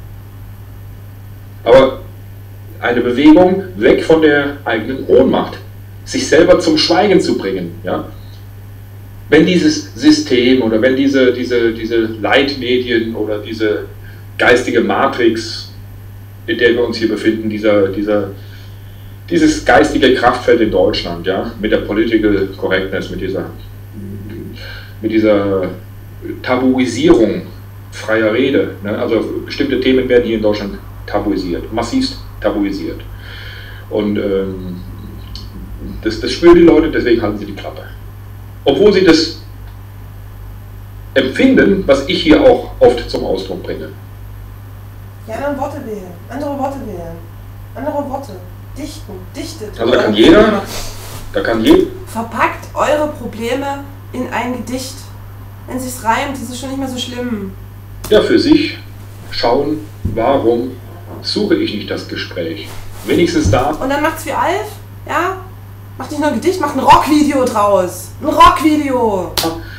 Aber eine Bewegung weg von der eigenen Ohnmacht, sich selber zum Schweigen zu bringen. Ja? Wenn dieses System oder wenn diese, diese, diese Leitmedien oder diese geistige Matrix, in der wir uns hier befinden, dieser, dieser, dieses geistige Kraftfeld in Deutschland, ja, mit der Political Correctness, mit dieser, mit dieser Tabuisierung freier Rede, ne? Also bestimmte Themen werden hier in Deutschland tabuisiert, massivst tabuisiert. Und ähm, das, das spüren die Leute, deswegen halten sie die Klappe. Obwohl sie das empfinden, was ich hier auch oft zum Ausdruck bringe. Ja, andere Worte wählen, andere Worte wählen, andere Worte, dichten, dichtet. Also da kann jeder, da kann jeder... Verpackt eure Probleme in ein Gedicht. Wenn es sich reimt, ist es schon nicht mehr so schlimm. Ja, für sich schauen, warum suche ich nicht das Gespräch. Wenigstens da. Und dann macht's wie Alf, ja? Macht nicht nur ein Gedicht, macht ein Rockvideo draus. Ein Rockvideo.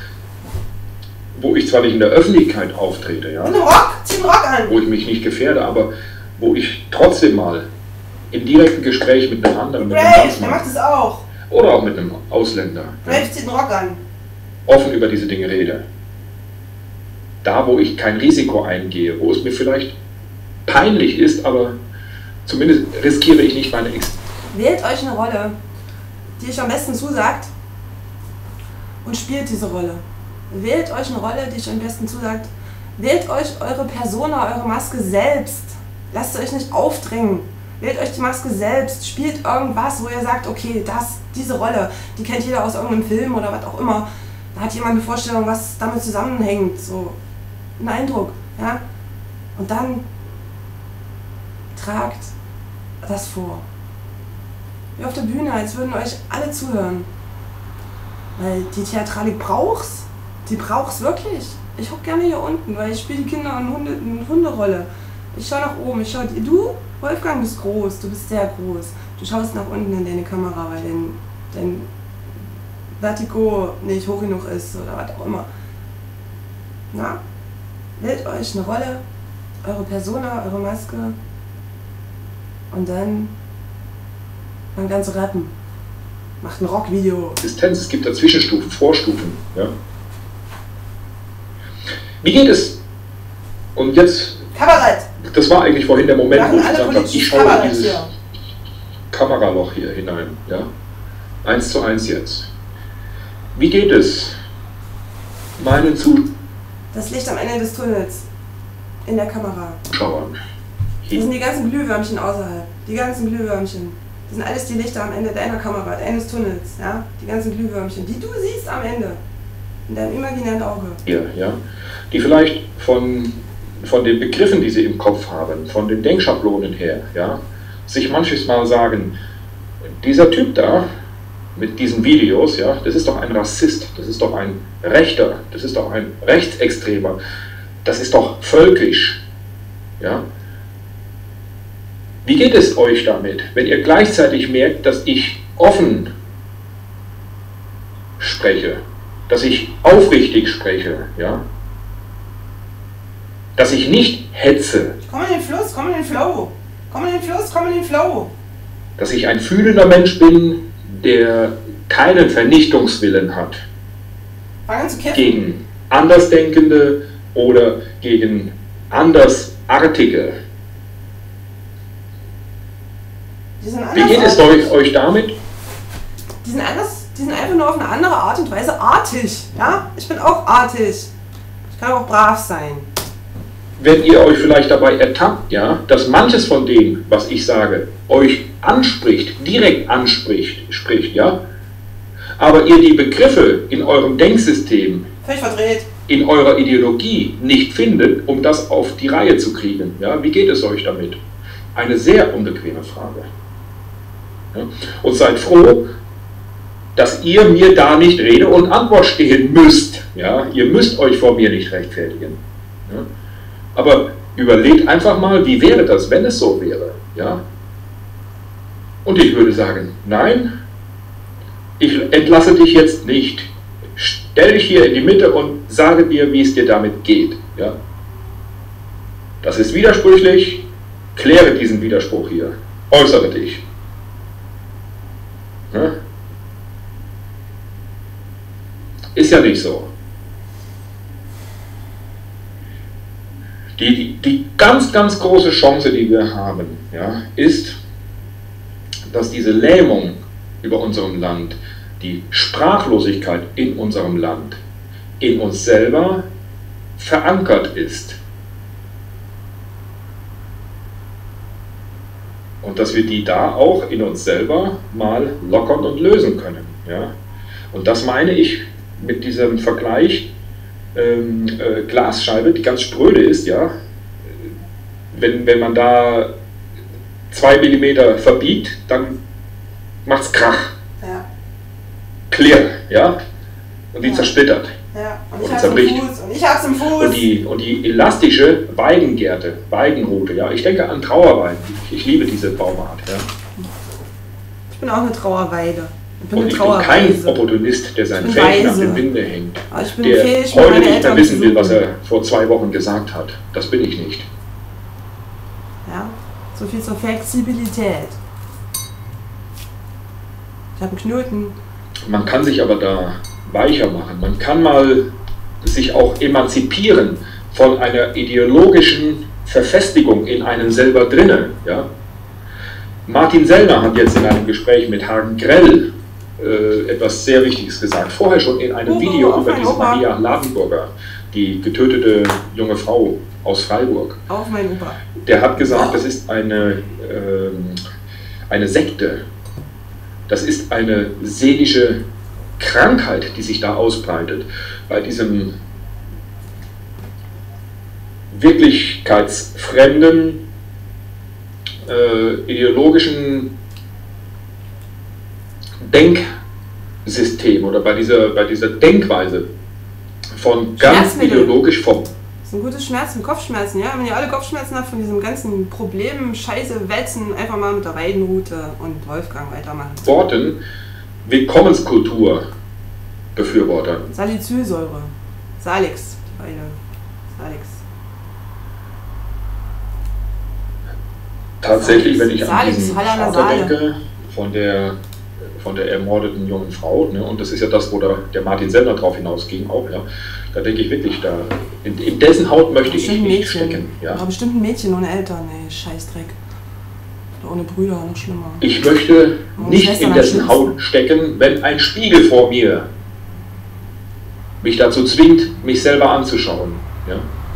Wo ich zwar nicht in der Öffentlichkeit auftrete, ja. Mit einem Rock, zieh einen Rock an. Wo ich mich nicht gefährde, aber wo ich trotzdem mal im direkten Gespräch mit einem anderen, mit einem Brave, der macht es auch. Oder auch mit einem Ausländer. Brave zieht einen Rock an. Offen über diese Dinge rede. Da, wo ich kein Risiko eingehe, wo es mir vielleicht peinlich ist, aber zumindest riskiere ich nicht meine Ex. Wählt euch eine Rolle, die euch am besten zusagt und spielt diese Rolle. Wählt euch eine Rolle, die euch am besten zusagt. Wählt euch eure Persona, eure Maske selbst. Lasst euch nicht aufdrängen. Wählt euch die Maske selbst. Spielt irgendwas, wo ihr sagt, okay, das, diese Rolle, die kennt jeder aus irgendeinem Film oder was auch immer. Da hat jemand eine Vorstellung, was damit zusammenhängt. So einen Eindruck. Ja? Und dann tragt das vor. Wie auf der Bühne, als würden euch alle zuhören. Weil die Theatralik braucht's. Die braucht's wirklich. Ich guck gerne hier unten, weil ich spiele die Kinder eine, Hunde, eine Hunderolle. Ich schaue nach oben, ich schaue dir. Du, Wolfgang, bist groß, du bist sehr groß. Du schaust nach unten in deine Kamera, weil dein, dein Vertigo nicht hoch genug ist oder was auch immer. Na, wählt euch eine Rolle, eure Persona, eure Maske und dann fangt an zu rappen. Macht ein Rockvideo. Existenz, es gibt da Zwischenstufen, Vorstufen. Ja? Wie geht es? Und jetzt... Kabarett! Das war eigentlich vorhin der Moment, wo ich gesagt habe, ich schaue in dieses hier. Kameraloch hier hinein. Ja? Eins zu eins jetzt. Wie geht es meinen Zuschauern? Das Licht am Ende des Tunnels. In der Kamera. Schauern. Das sind die ganzen Glühwürmchen außerhalb. Die ganzen Glühwürmchen. Das sind alles die Lichter am Ende deiner Kamera, deines Tunnels. Ja? Die ganzen Glühwürmchen, die du siehst am Ende. In deinem imaginären Auge. Hier, ja. Die vielleicht von, von den Begriffen, die sie im Kopf haben, von den Denkschablonen her, ja, sich manches Mal sagen, dieser Typ da, mit diesen Videos, ja, das ist doch ein Rassist, das ist doch ein Rechter, das ist doch ein Rechtsextremer, das ist doch völkisch. Ja. Wie geht es euch damit, wenn ihr gleichzeitig merkt, dass ich offen spreche, dass ich aufrichtig spreche, ja, dass ich nicht hetze. Komm in den Fluss, komm in den Flow, komm in den Fluss, komm in den Flow. Dass ich ein fühlender Mensch bin, der keinen Vernichtungswillen hat gegen Andersdenkende oder gegen Andersartige. Wie geht es euch, euch damit? Die sind, anders, die sind einfach nur auf eine andere Art und Weise artig. Ja? Ich bin auch artig. Ich kann auch brav sein. Wenn ihr euch vielleicht dabei ertappt, ja, dass manches von dem, was ich sage, euch anspricht, direkt anspricht, spricht, ja, aber ihr die Begriffe in eurem Denksystem, völlig verdreht, in eurer Ideologie nicht findet, um das auf die Reihe zu kriegen, ja, wie geht es euch damit? Eine sehr unbequeme Frage. Ja, und seid froh, dass ihr mir da nicht Rede und Antwort stehen müsst. Ja, ihr müsst euch vor mir nicht rechtfertigen. Ja. Aber überlegt einfach mal, wie wäre das, wenn es so wäre. Ja? Und ich würde sagen, nein, ich entlasse dich jetzt nicht. stell dich hier in die Mitte und sage dir, wie es dir damit geht. Ja? Das ist widersprüchlich, kläre diesen Widerspruch hier, äußere dich. Ja? Ist ja nicht so. Die, die, die ganz, ganz große Chance, die wir haben, ja, ist, dass diese Lähmung über unserem Land, die Sprachlosigkeit in unserem Land, in uns selber verankert ist. Und dass wir die da auch in uns selber mal lockern und lösen können. Ja? Und das meine ich mit diesem Vergleich ähm, äh, Glasscheibe, die ganz spröde ist. Ja? Wenn, wenn man da zwei Millimeter verbiegt, dann macht es Krach. Ja. Klirr, ja? Und die Ja. zersplittert. Ja, und Und ich hab's zerbricht. im Fuß. Und ich hab's im Fuß. Und die, und die elastische Weidengerte, Weidenrute, ja, ich denke an Trauerweiden. Ich, ich liebe diese Baumart. Ja. Ich bin auch eine Trauerweide. Ich bin Und eine ich bin kein Trauerweise. Opportunist, der sein Ich bin Feld nach weise. dem Winde hängt. Aber ich bin Der fähig, heute meine nicht mehr Eltern wissen zu will, was suchen. er vor zwei Wochen gesagt hat. Das bin ich nicht. Ja, so viel zur Flexibilität. Ich habe einen Knoten. Man kann sich aber da weicher machen. Man kann mal sich auch emanzipieren von einer ideologischen Verfestigung in einem selber drinnen. Ja? Martin Sellner hat jetzt in einem Gespräch mit Hagen Grell äh, etwas sehr Wichtiges gesagt. Vorher schon in einem Opa, Video auf über mein diese Opa. Maria Ladenburger, die getötete junge Frau aus Freiburg. Auf mein Opa. Der hat gesagt, das ist eine, ähm, eine Sekte. Das ist eine seelische Krankheit, die sich da ausbreitet. Bei diesem wirklichkeitsfremden, äh, ideologischen Denksystem oder bei dieser, bei dieser Denkweise von ganz Schmerzmittel. ideologisch vom Das ist ein gutes Schmerzen, Kopfschmerzen, ja. Wenn ihr alle Kopfschmerzen habt von diesem ganzen Problem, Scheiße, Wälzen, einfach mal mit der Weidenrute und Wolfgang weitermachen. Worten Willkommenskultur befürwortern. Salicylsäure. Salix, die beide. Salix. Tatsächlich, wenn ich an Salix, diesen Halle an der Vater Saale. denke, von der, von der ermordeten jungen Frau, ne, und das ist ja das, wo der, der Martin Sellner drauf hinausging auch, ja, da denke ich wirklich, da, in, in dessen Haut möchte ich Bestimmt ein nicht Mädchen. stecken. Ja. Aber bestimmt ein Mädchen ohne Eltern, ey, Scheißdreck. Oder ohne Brüder, noch schlimmer. Ich möchte Und nicht Schwestern in am dessen schlimmsten. Haut stecken, wenn ein Spiegel vor mir mich dazu zwingt, mich selber anzuschauen. Ja.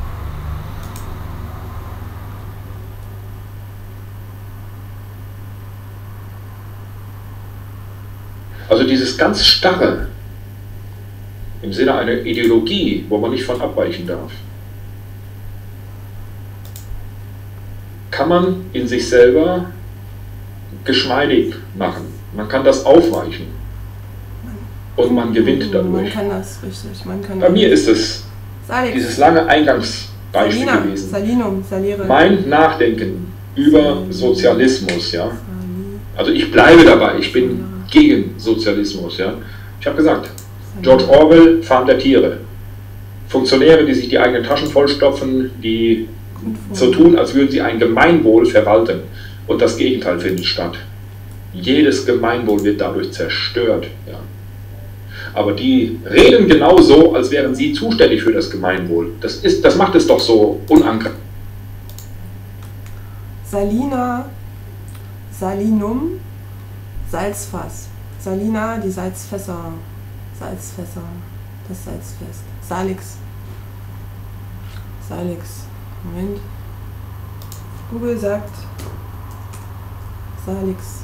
Also dieses ganz Starre im Sinne einer Ideologie, wo man nicht von abweichen darf, kann man in sich selber geschmeidig machen. Man kann das aufweichen und man gewinnt Man dadurch. kann das, richtig. Man kann Bei mir ist es Salix. dieses lange Eingangsbeispiel Salina, gewesen. Salinum, Salire. Mein Nachdenken über Sozialismus, ja. Sali- Also ich bleibe dabei, ich bin gegen Sozialismus, ja. Ich habe gesagt, George Orwell, Farm der Tiere. Funktionäre, die sich die eigenen Taschen vollstopfen, die so tun, als würden sie ein Gemeinwohl verwalten. Und das Gegenteil findet statt. Jedes Gemeinwohl wird dadurch zerstört. Ja. Aber die reden genau so, als wären sie zuständig für das Gemeinwohl. Das, ist, das macht es doch so unangreifbar. Salina, Salinum, Salzfass. Salina, die Salzfässer. Salzfässer. Das Salzfest. Salix. Salix. Moment. Google sagt Salix.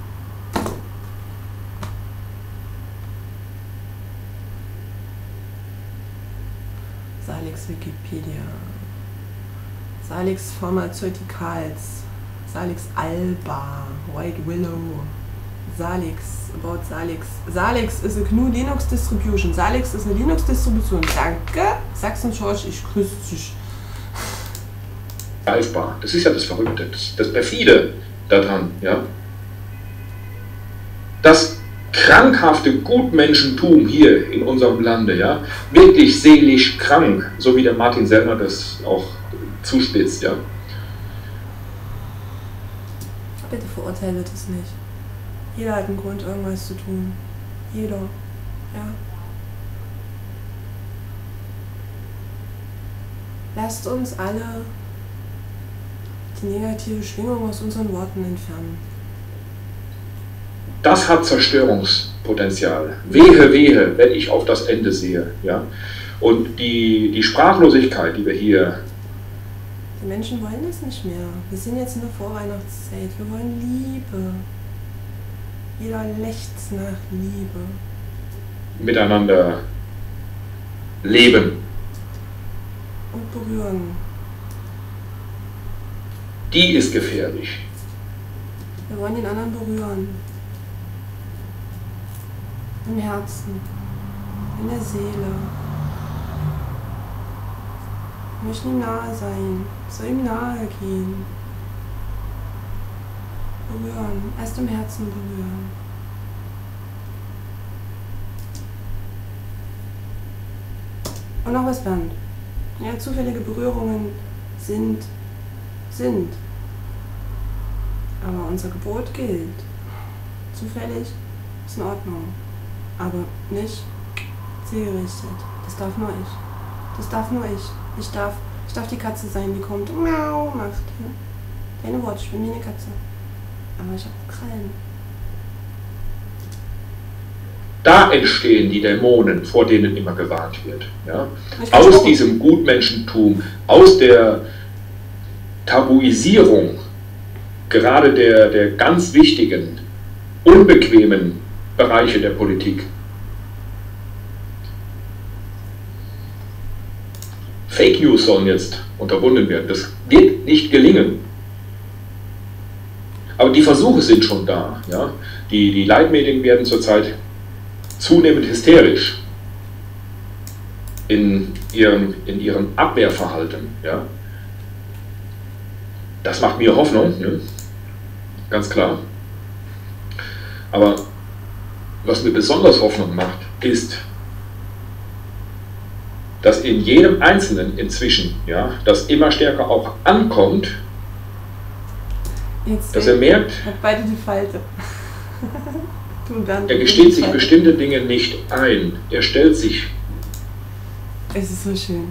Salix Wikipedia. Salix Pharmaceuticals. Salix Alba. White Willow. Salix. About Salix. Salix is a G N U Linux Distribution. Salix ist eine Linux-Distribution. Danke. Sachsen George, ich grüße dich. greifbar. Das ist ja das Verrückte, das, das Perfide daran. Ja? Das krankhafte Gutmenschentum hier in unserem Lande, ja, wirklich seelisch krank, so wie der Martin Sellner das auch zuspitzt, ja. Bitte verurteile das nicht. Jeder hat einen Grund, irgendwas zu tun. Jeder, ja. Lasst uns alle die negative Schwingung aus unseren Worten entfernen. Das hat Zerstörungspotenzial. Wehe, wehe, wenn ich auf das Ende sehe. Ja? Und die, die Sprachlosigkeit, die wir hier... Die Menschen wollen das nicht mehr. Wir sind jetzt in der Vorweihnachtszeit. Wir wollen Liebe. Jeder lechzt nach Liebe. Miteinander leben. Und berühren. Die ist gefährlich. Wir wollen den anderen berühren. Im Herzen. In der Seele. Wir möchten ihm nahe sein. Soll ihm nahe gehen. Berühren. Erst im Herzen berühren. Und noch was, Bernd. Ja, zufällige Berührungen sind, sind. Aber unser Gebot gilt. Zufällig ist in Ordnung. Aber nicht zielgerichtet. Das darf nur ich. Das darf nur ich. Ich darf, ich darf die Katze sein, die kommt und miau macht. Ja? Keine Worte, ich bin wie eine Katze. Aber ich habe Krallen. Da entstehen die Dämonen, vor denen immer gewarnt wird. Ja? Aus diesem Gutmenschentum, aus der Tabuisierung, gerade der, der ganz wichtigen, unbequemen Bereiche der Politik. Fake News sollen jetzt unterbunden werden. Das wird nicht gelingen. Aber die Versuche sind schon da. Ja? Die, die Leitmedien werden zurzeit zunehmend hysterisch in ihrem, in ihrem Abwehrverhalten. Ja? Das macht mir Hoffnung, ja? Ganz klar. Aber was mir besonders Hoffnung macht, ist, dass in jedem Einzelnen inzwischen, ja, das immer stärker auch ankommt, Jetzt dass er merkt, hat beide die Falte. Er gesteht sich bestimmte Dinge nicht ein. Er stellt sich. Es ist so schön.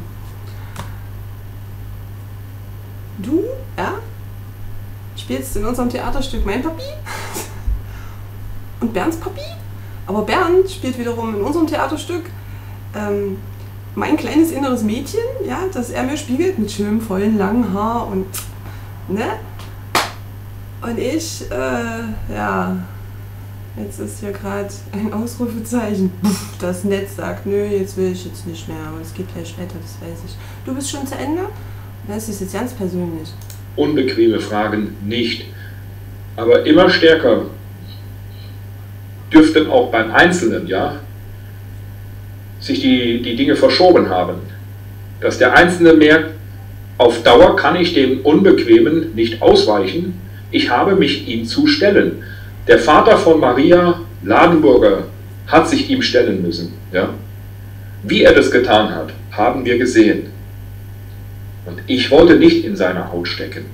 Du, ja, spielst in unserem Theaterstück Mein Papi und Bernds Papi. Aber Bernd spielt wiederum in unserem Theaterstück ähm, mein kleines inneres Mädchen, ja, das er mir spiegelt mit schönem, vollen, langen Haar und, ne? Und ich, äh, ja, jetzt ist hier gerade ein Ausrufezeichen. Das Netz sagt, nö, jetzt will ich jetzt nicht mehr, aber es geht gleich weiter, das weiß ich. Du bist schon zu Ende? Das ist jetzt ganz persönlich. Unbequeme Fragen nicht. Aber immer stärker dürften auch beim Einzelnen, ja, sich die, die Dinge verschoben haben. Dass der Einzelne merkt, auf Dauer kann ich dem Unbequemen nicht ausweichen, ich habe mich ihm zu stellen. Der Vater von Maria Ladenburger hat sich ihm stellen müssen. Ja? Wie er das getan hat, haben wir gesehen. Und ich wollte nicht in seiner Haut stecken.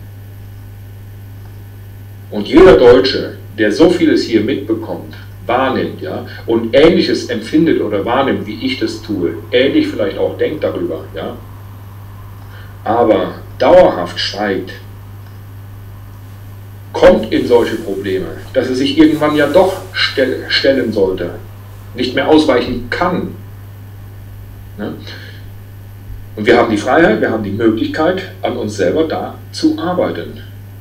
Und jeder Deutsche, der so vieles hier mitbekommt, wahrnimmt, ja, und Ähnliches empfindet oder wahrnimmt, wie ich das tue, ähnlich vielleicht auch denkt darüber, ja, aber dauerhaft schweigt, kommt in solche Probleme, dass er sich irgendwann ja doch stell, stellen sollte, nicht mehr ausweichen kann. Ja? Und wir haben die Freiheit, wir haben die Möglichkeit, an uns selber da zu arbeiten.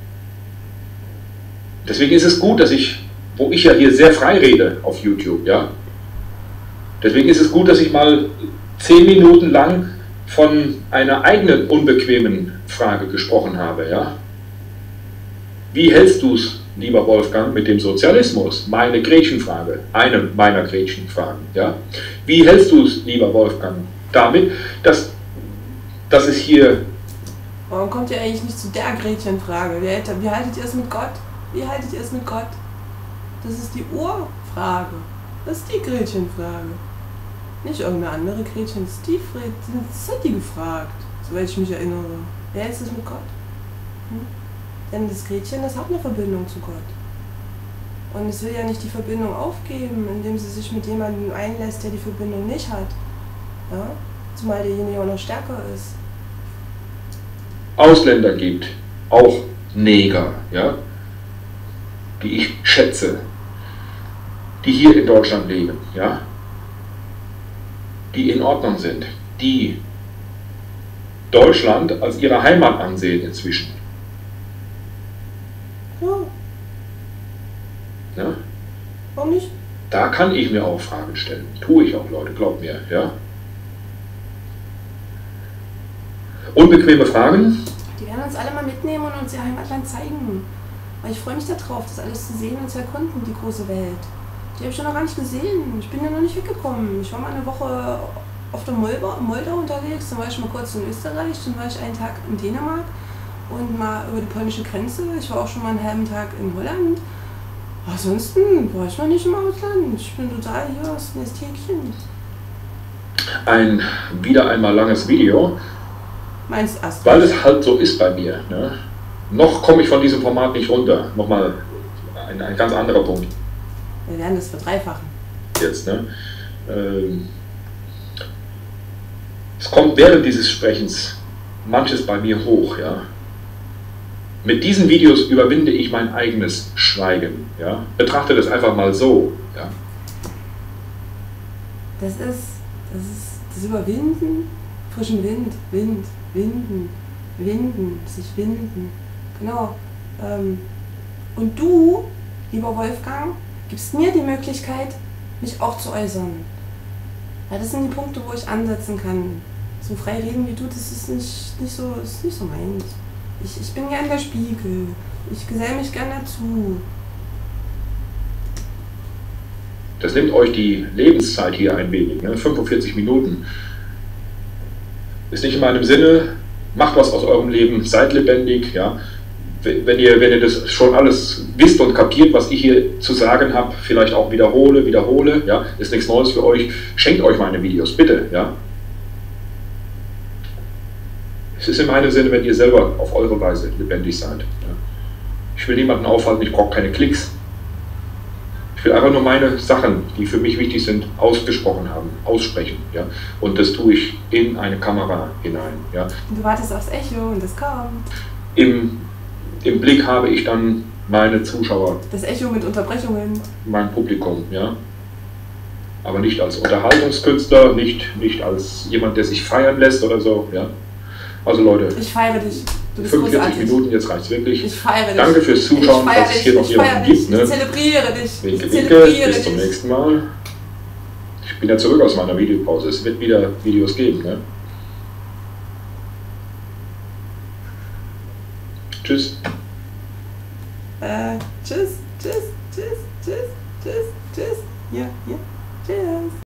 Deswegen ist es gut, dass ich, wo ich ja hier sehr frei rede auf YouTube, ja, deswegen ist es gut, dass ich mal zehn Minuten lang von einer eigenen unbequemen Frage gesprochen habe, ja. Wie hältst du es, lieber Wolfgang, mit dem Sozialismus? Meine Gretchenfrage, eine meiner Gretchenfragen, ja. Wie hältst du es, lieber Wolfgang, damit, dass, dass es hier... Warum kommt ihr eigentlich nicht zu der Gretchenfrage? Wie, wie haltet ihr es mit Gott? Wie haltet ihr es mit Gott? Das ist die Urfrage. Das ist die Gretchenfrage. Nicht irgendeine andere Gretchen, das ist die Fred, das hat die gefragt, soweit ich mich erinnere. Wer ist es mit Gott? Hm? Denn das Gretchen, das hat eine Verbindung zu Gott. Und es will ja nicht die Verbindung aufgeben, indem sie sich mit jemandem einlässt, der die Verbindung nicht hat. Ja? Zumal derjenige auch noch stärker ist. Ausländer gibt, auch Neger, ja, die ich schätze, die hier in Deutschland leben, ja, die in Ordnung sind, die Deutschland als ihre Heimat ansehen inzwischen. Ja. Ja? Warum nicht? Da kann ich mir auch Fragen stellen. Tue ich auch, Leute, glaubt mir, ja. Unbequeme Fragen? Die werden uns alle mal mitnehmen und uns ihr Heimatland zeigen. Weil ich freue mich darauf, das alles zu sehen und zu erkunden, die große Welt. Die habe ich schon noch gar nicht gesehen. Ich bin ja noch nicht weggekommen. Ich war mal eine Woche auf der Moldau, Moldau unterwegs, dann war ich mal kurz in Österreich, dann war ich einen Tag in Dänemark und mal über die polnische Grenze. Ich war auch schon mal einen halben Tag in Holland. Ansonsten war ich noch nicht im Ausland. Ich bin total hier aus dem Nesthäkchen. Ein wieder einmal langes Video. Meinst du erst? Weil es halt so ist bei mir. Ne? Noch komme ich von diesem Format nicht runter. Nochmal ein, ein ganz anderer Punkt. Wir werden das verdreifachen. Jetzt, ne? Ähm, es kommt während dieses Sprechens manches bei mir hoch, ja. Mit diesen Videos überwinde ich mein eigenes Schweigen, ja. Betrachte das einfach mal so, ja. Das ist, das ist das Überwinden, frischen Wind, Wind, Winden, Winden, sich winden, genau. Ähm, und du, lieber Wolfgang, gibst mir die Möglichkeit, mich auch zu äußern. Ja, das sind die Punkte, wo ich ansetzen kann. So frei reden wie du, das ist nicht, nicht, so, ist nicht so meins. Ich, ich bin gern der Spiegel. Ich gesell mich gern dazu. Das nimmt euch die Lebenszeit hier ein wenig, ne? fünfundvierzig Minuten. Ist nicht in meinem Sinne. Macht was aus eurem Leben, seid lebendig, ja. Wenn ihr, wenn ihr das schon alles wisst und kapiert, was ich hier zu sagen habe, vielleicht auch wiederhole, wiederhole, ja, ist nichts Neues für euch, schenkt euch meine Videos, bitte, ja. Es ist in meinem Sinne, wenn ihr selber auf eure Weise lebendig seid. Ja. Ich will niemanden aufhalten, ich brauche keine Klicks. Ich will einfach nur meine Sachen, die für mich wichtig sind, ausgesprochen haben, aussprechen, ja. Und das tue ich in eine Kamera hinein, ja. Du wartest aufs Echo und es kommt. Im Im Blick habe ich dann meine Zuschauer. Das Echo mit Unterbrechungen. Mein Publikum, ja. Aber nicht als Unterhaltungskünstler, nicht, nicht als jemand, der sich feiern lässt oder so, ja. Also Leute. Ich feiere dich. Du bist fünfundvierzig großartig. Minuten, jetzt reicht's wirklich. Ich feiere dich. Danke fürs Zuschauen, dass es hier noch jemanden gibt. Ne? Ich zelebriere dich. Winke, ich winke. zelebriere Bis dich. zum nächsten Mal. Ich bin ja zurück aus meiner Videopause. Es wird wieder Videos geben, ne? Tschüss. Äh, tschüss, tschüss, tschüss, tschüss, tschüss, tschüss. Hier, hier. Tschüss.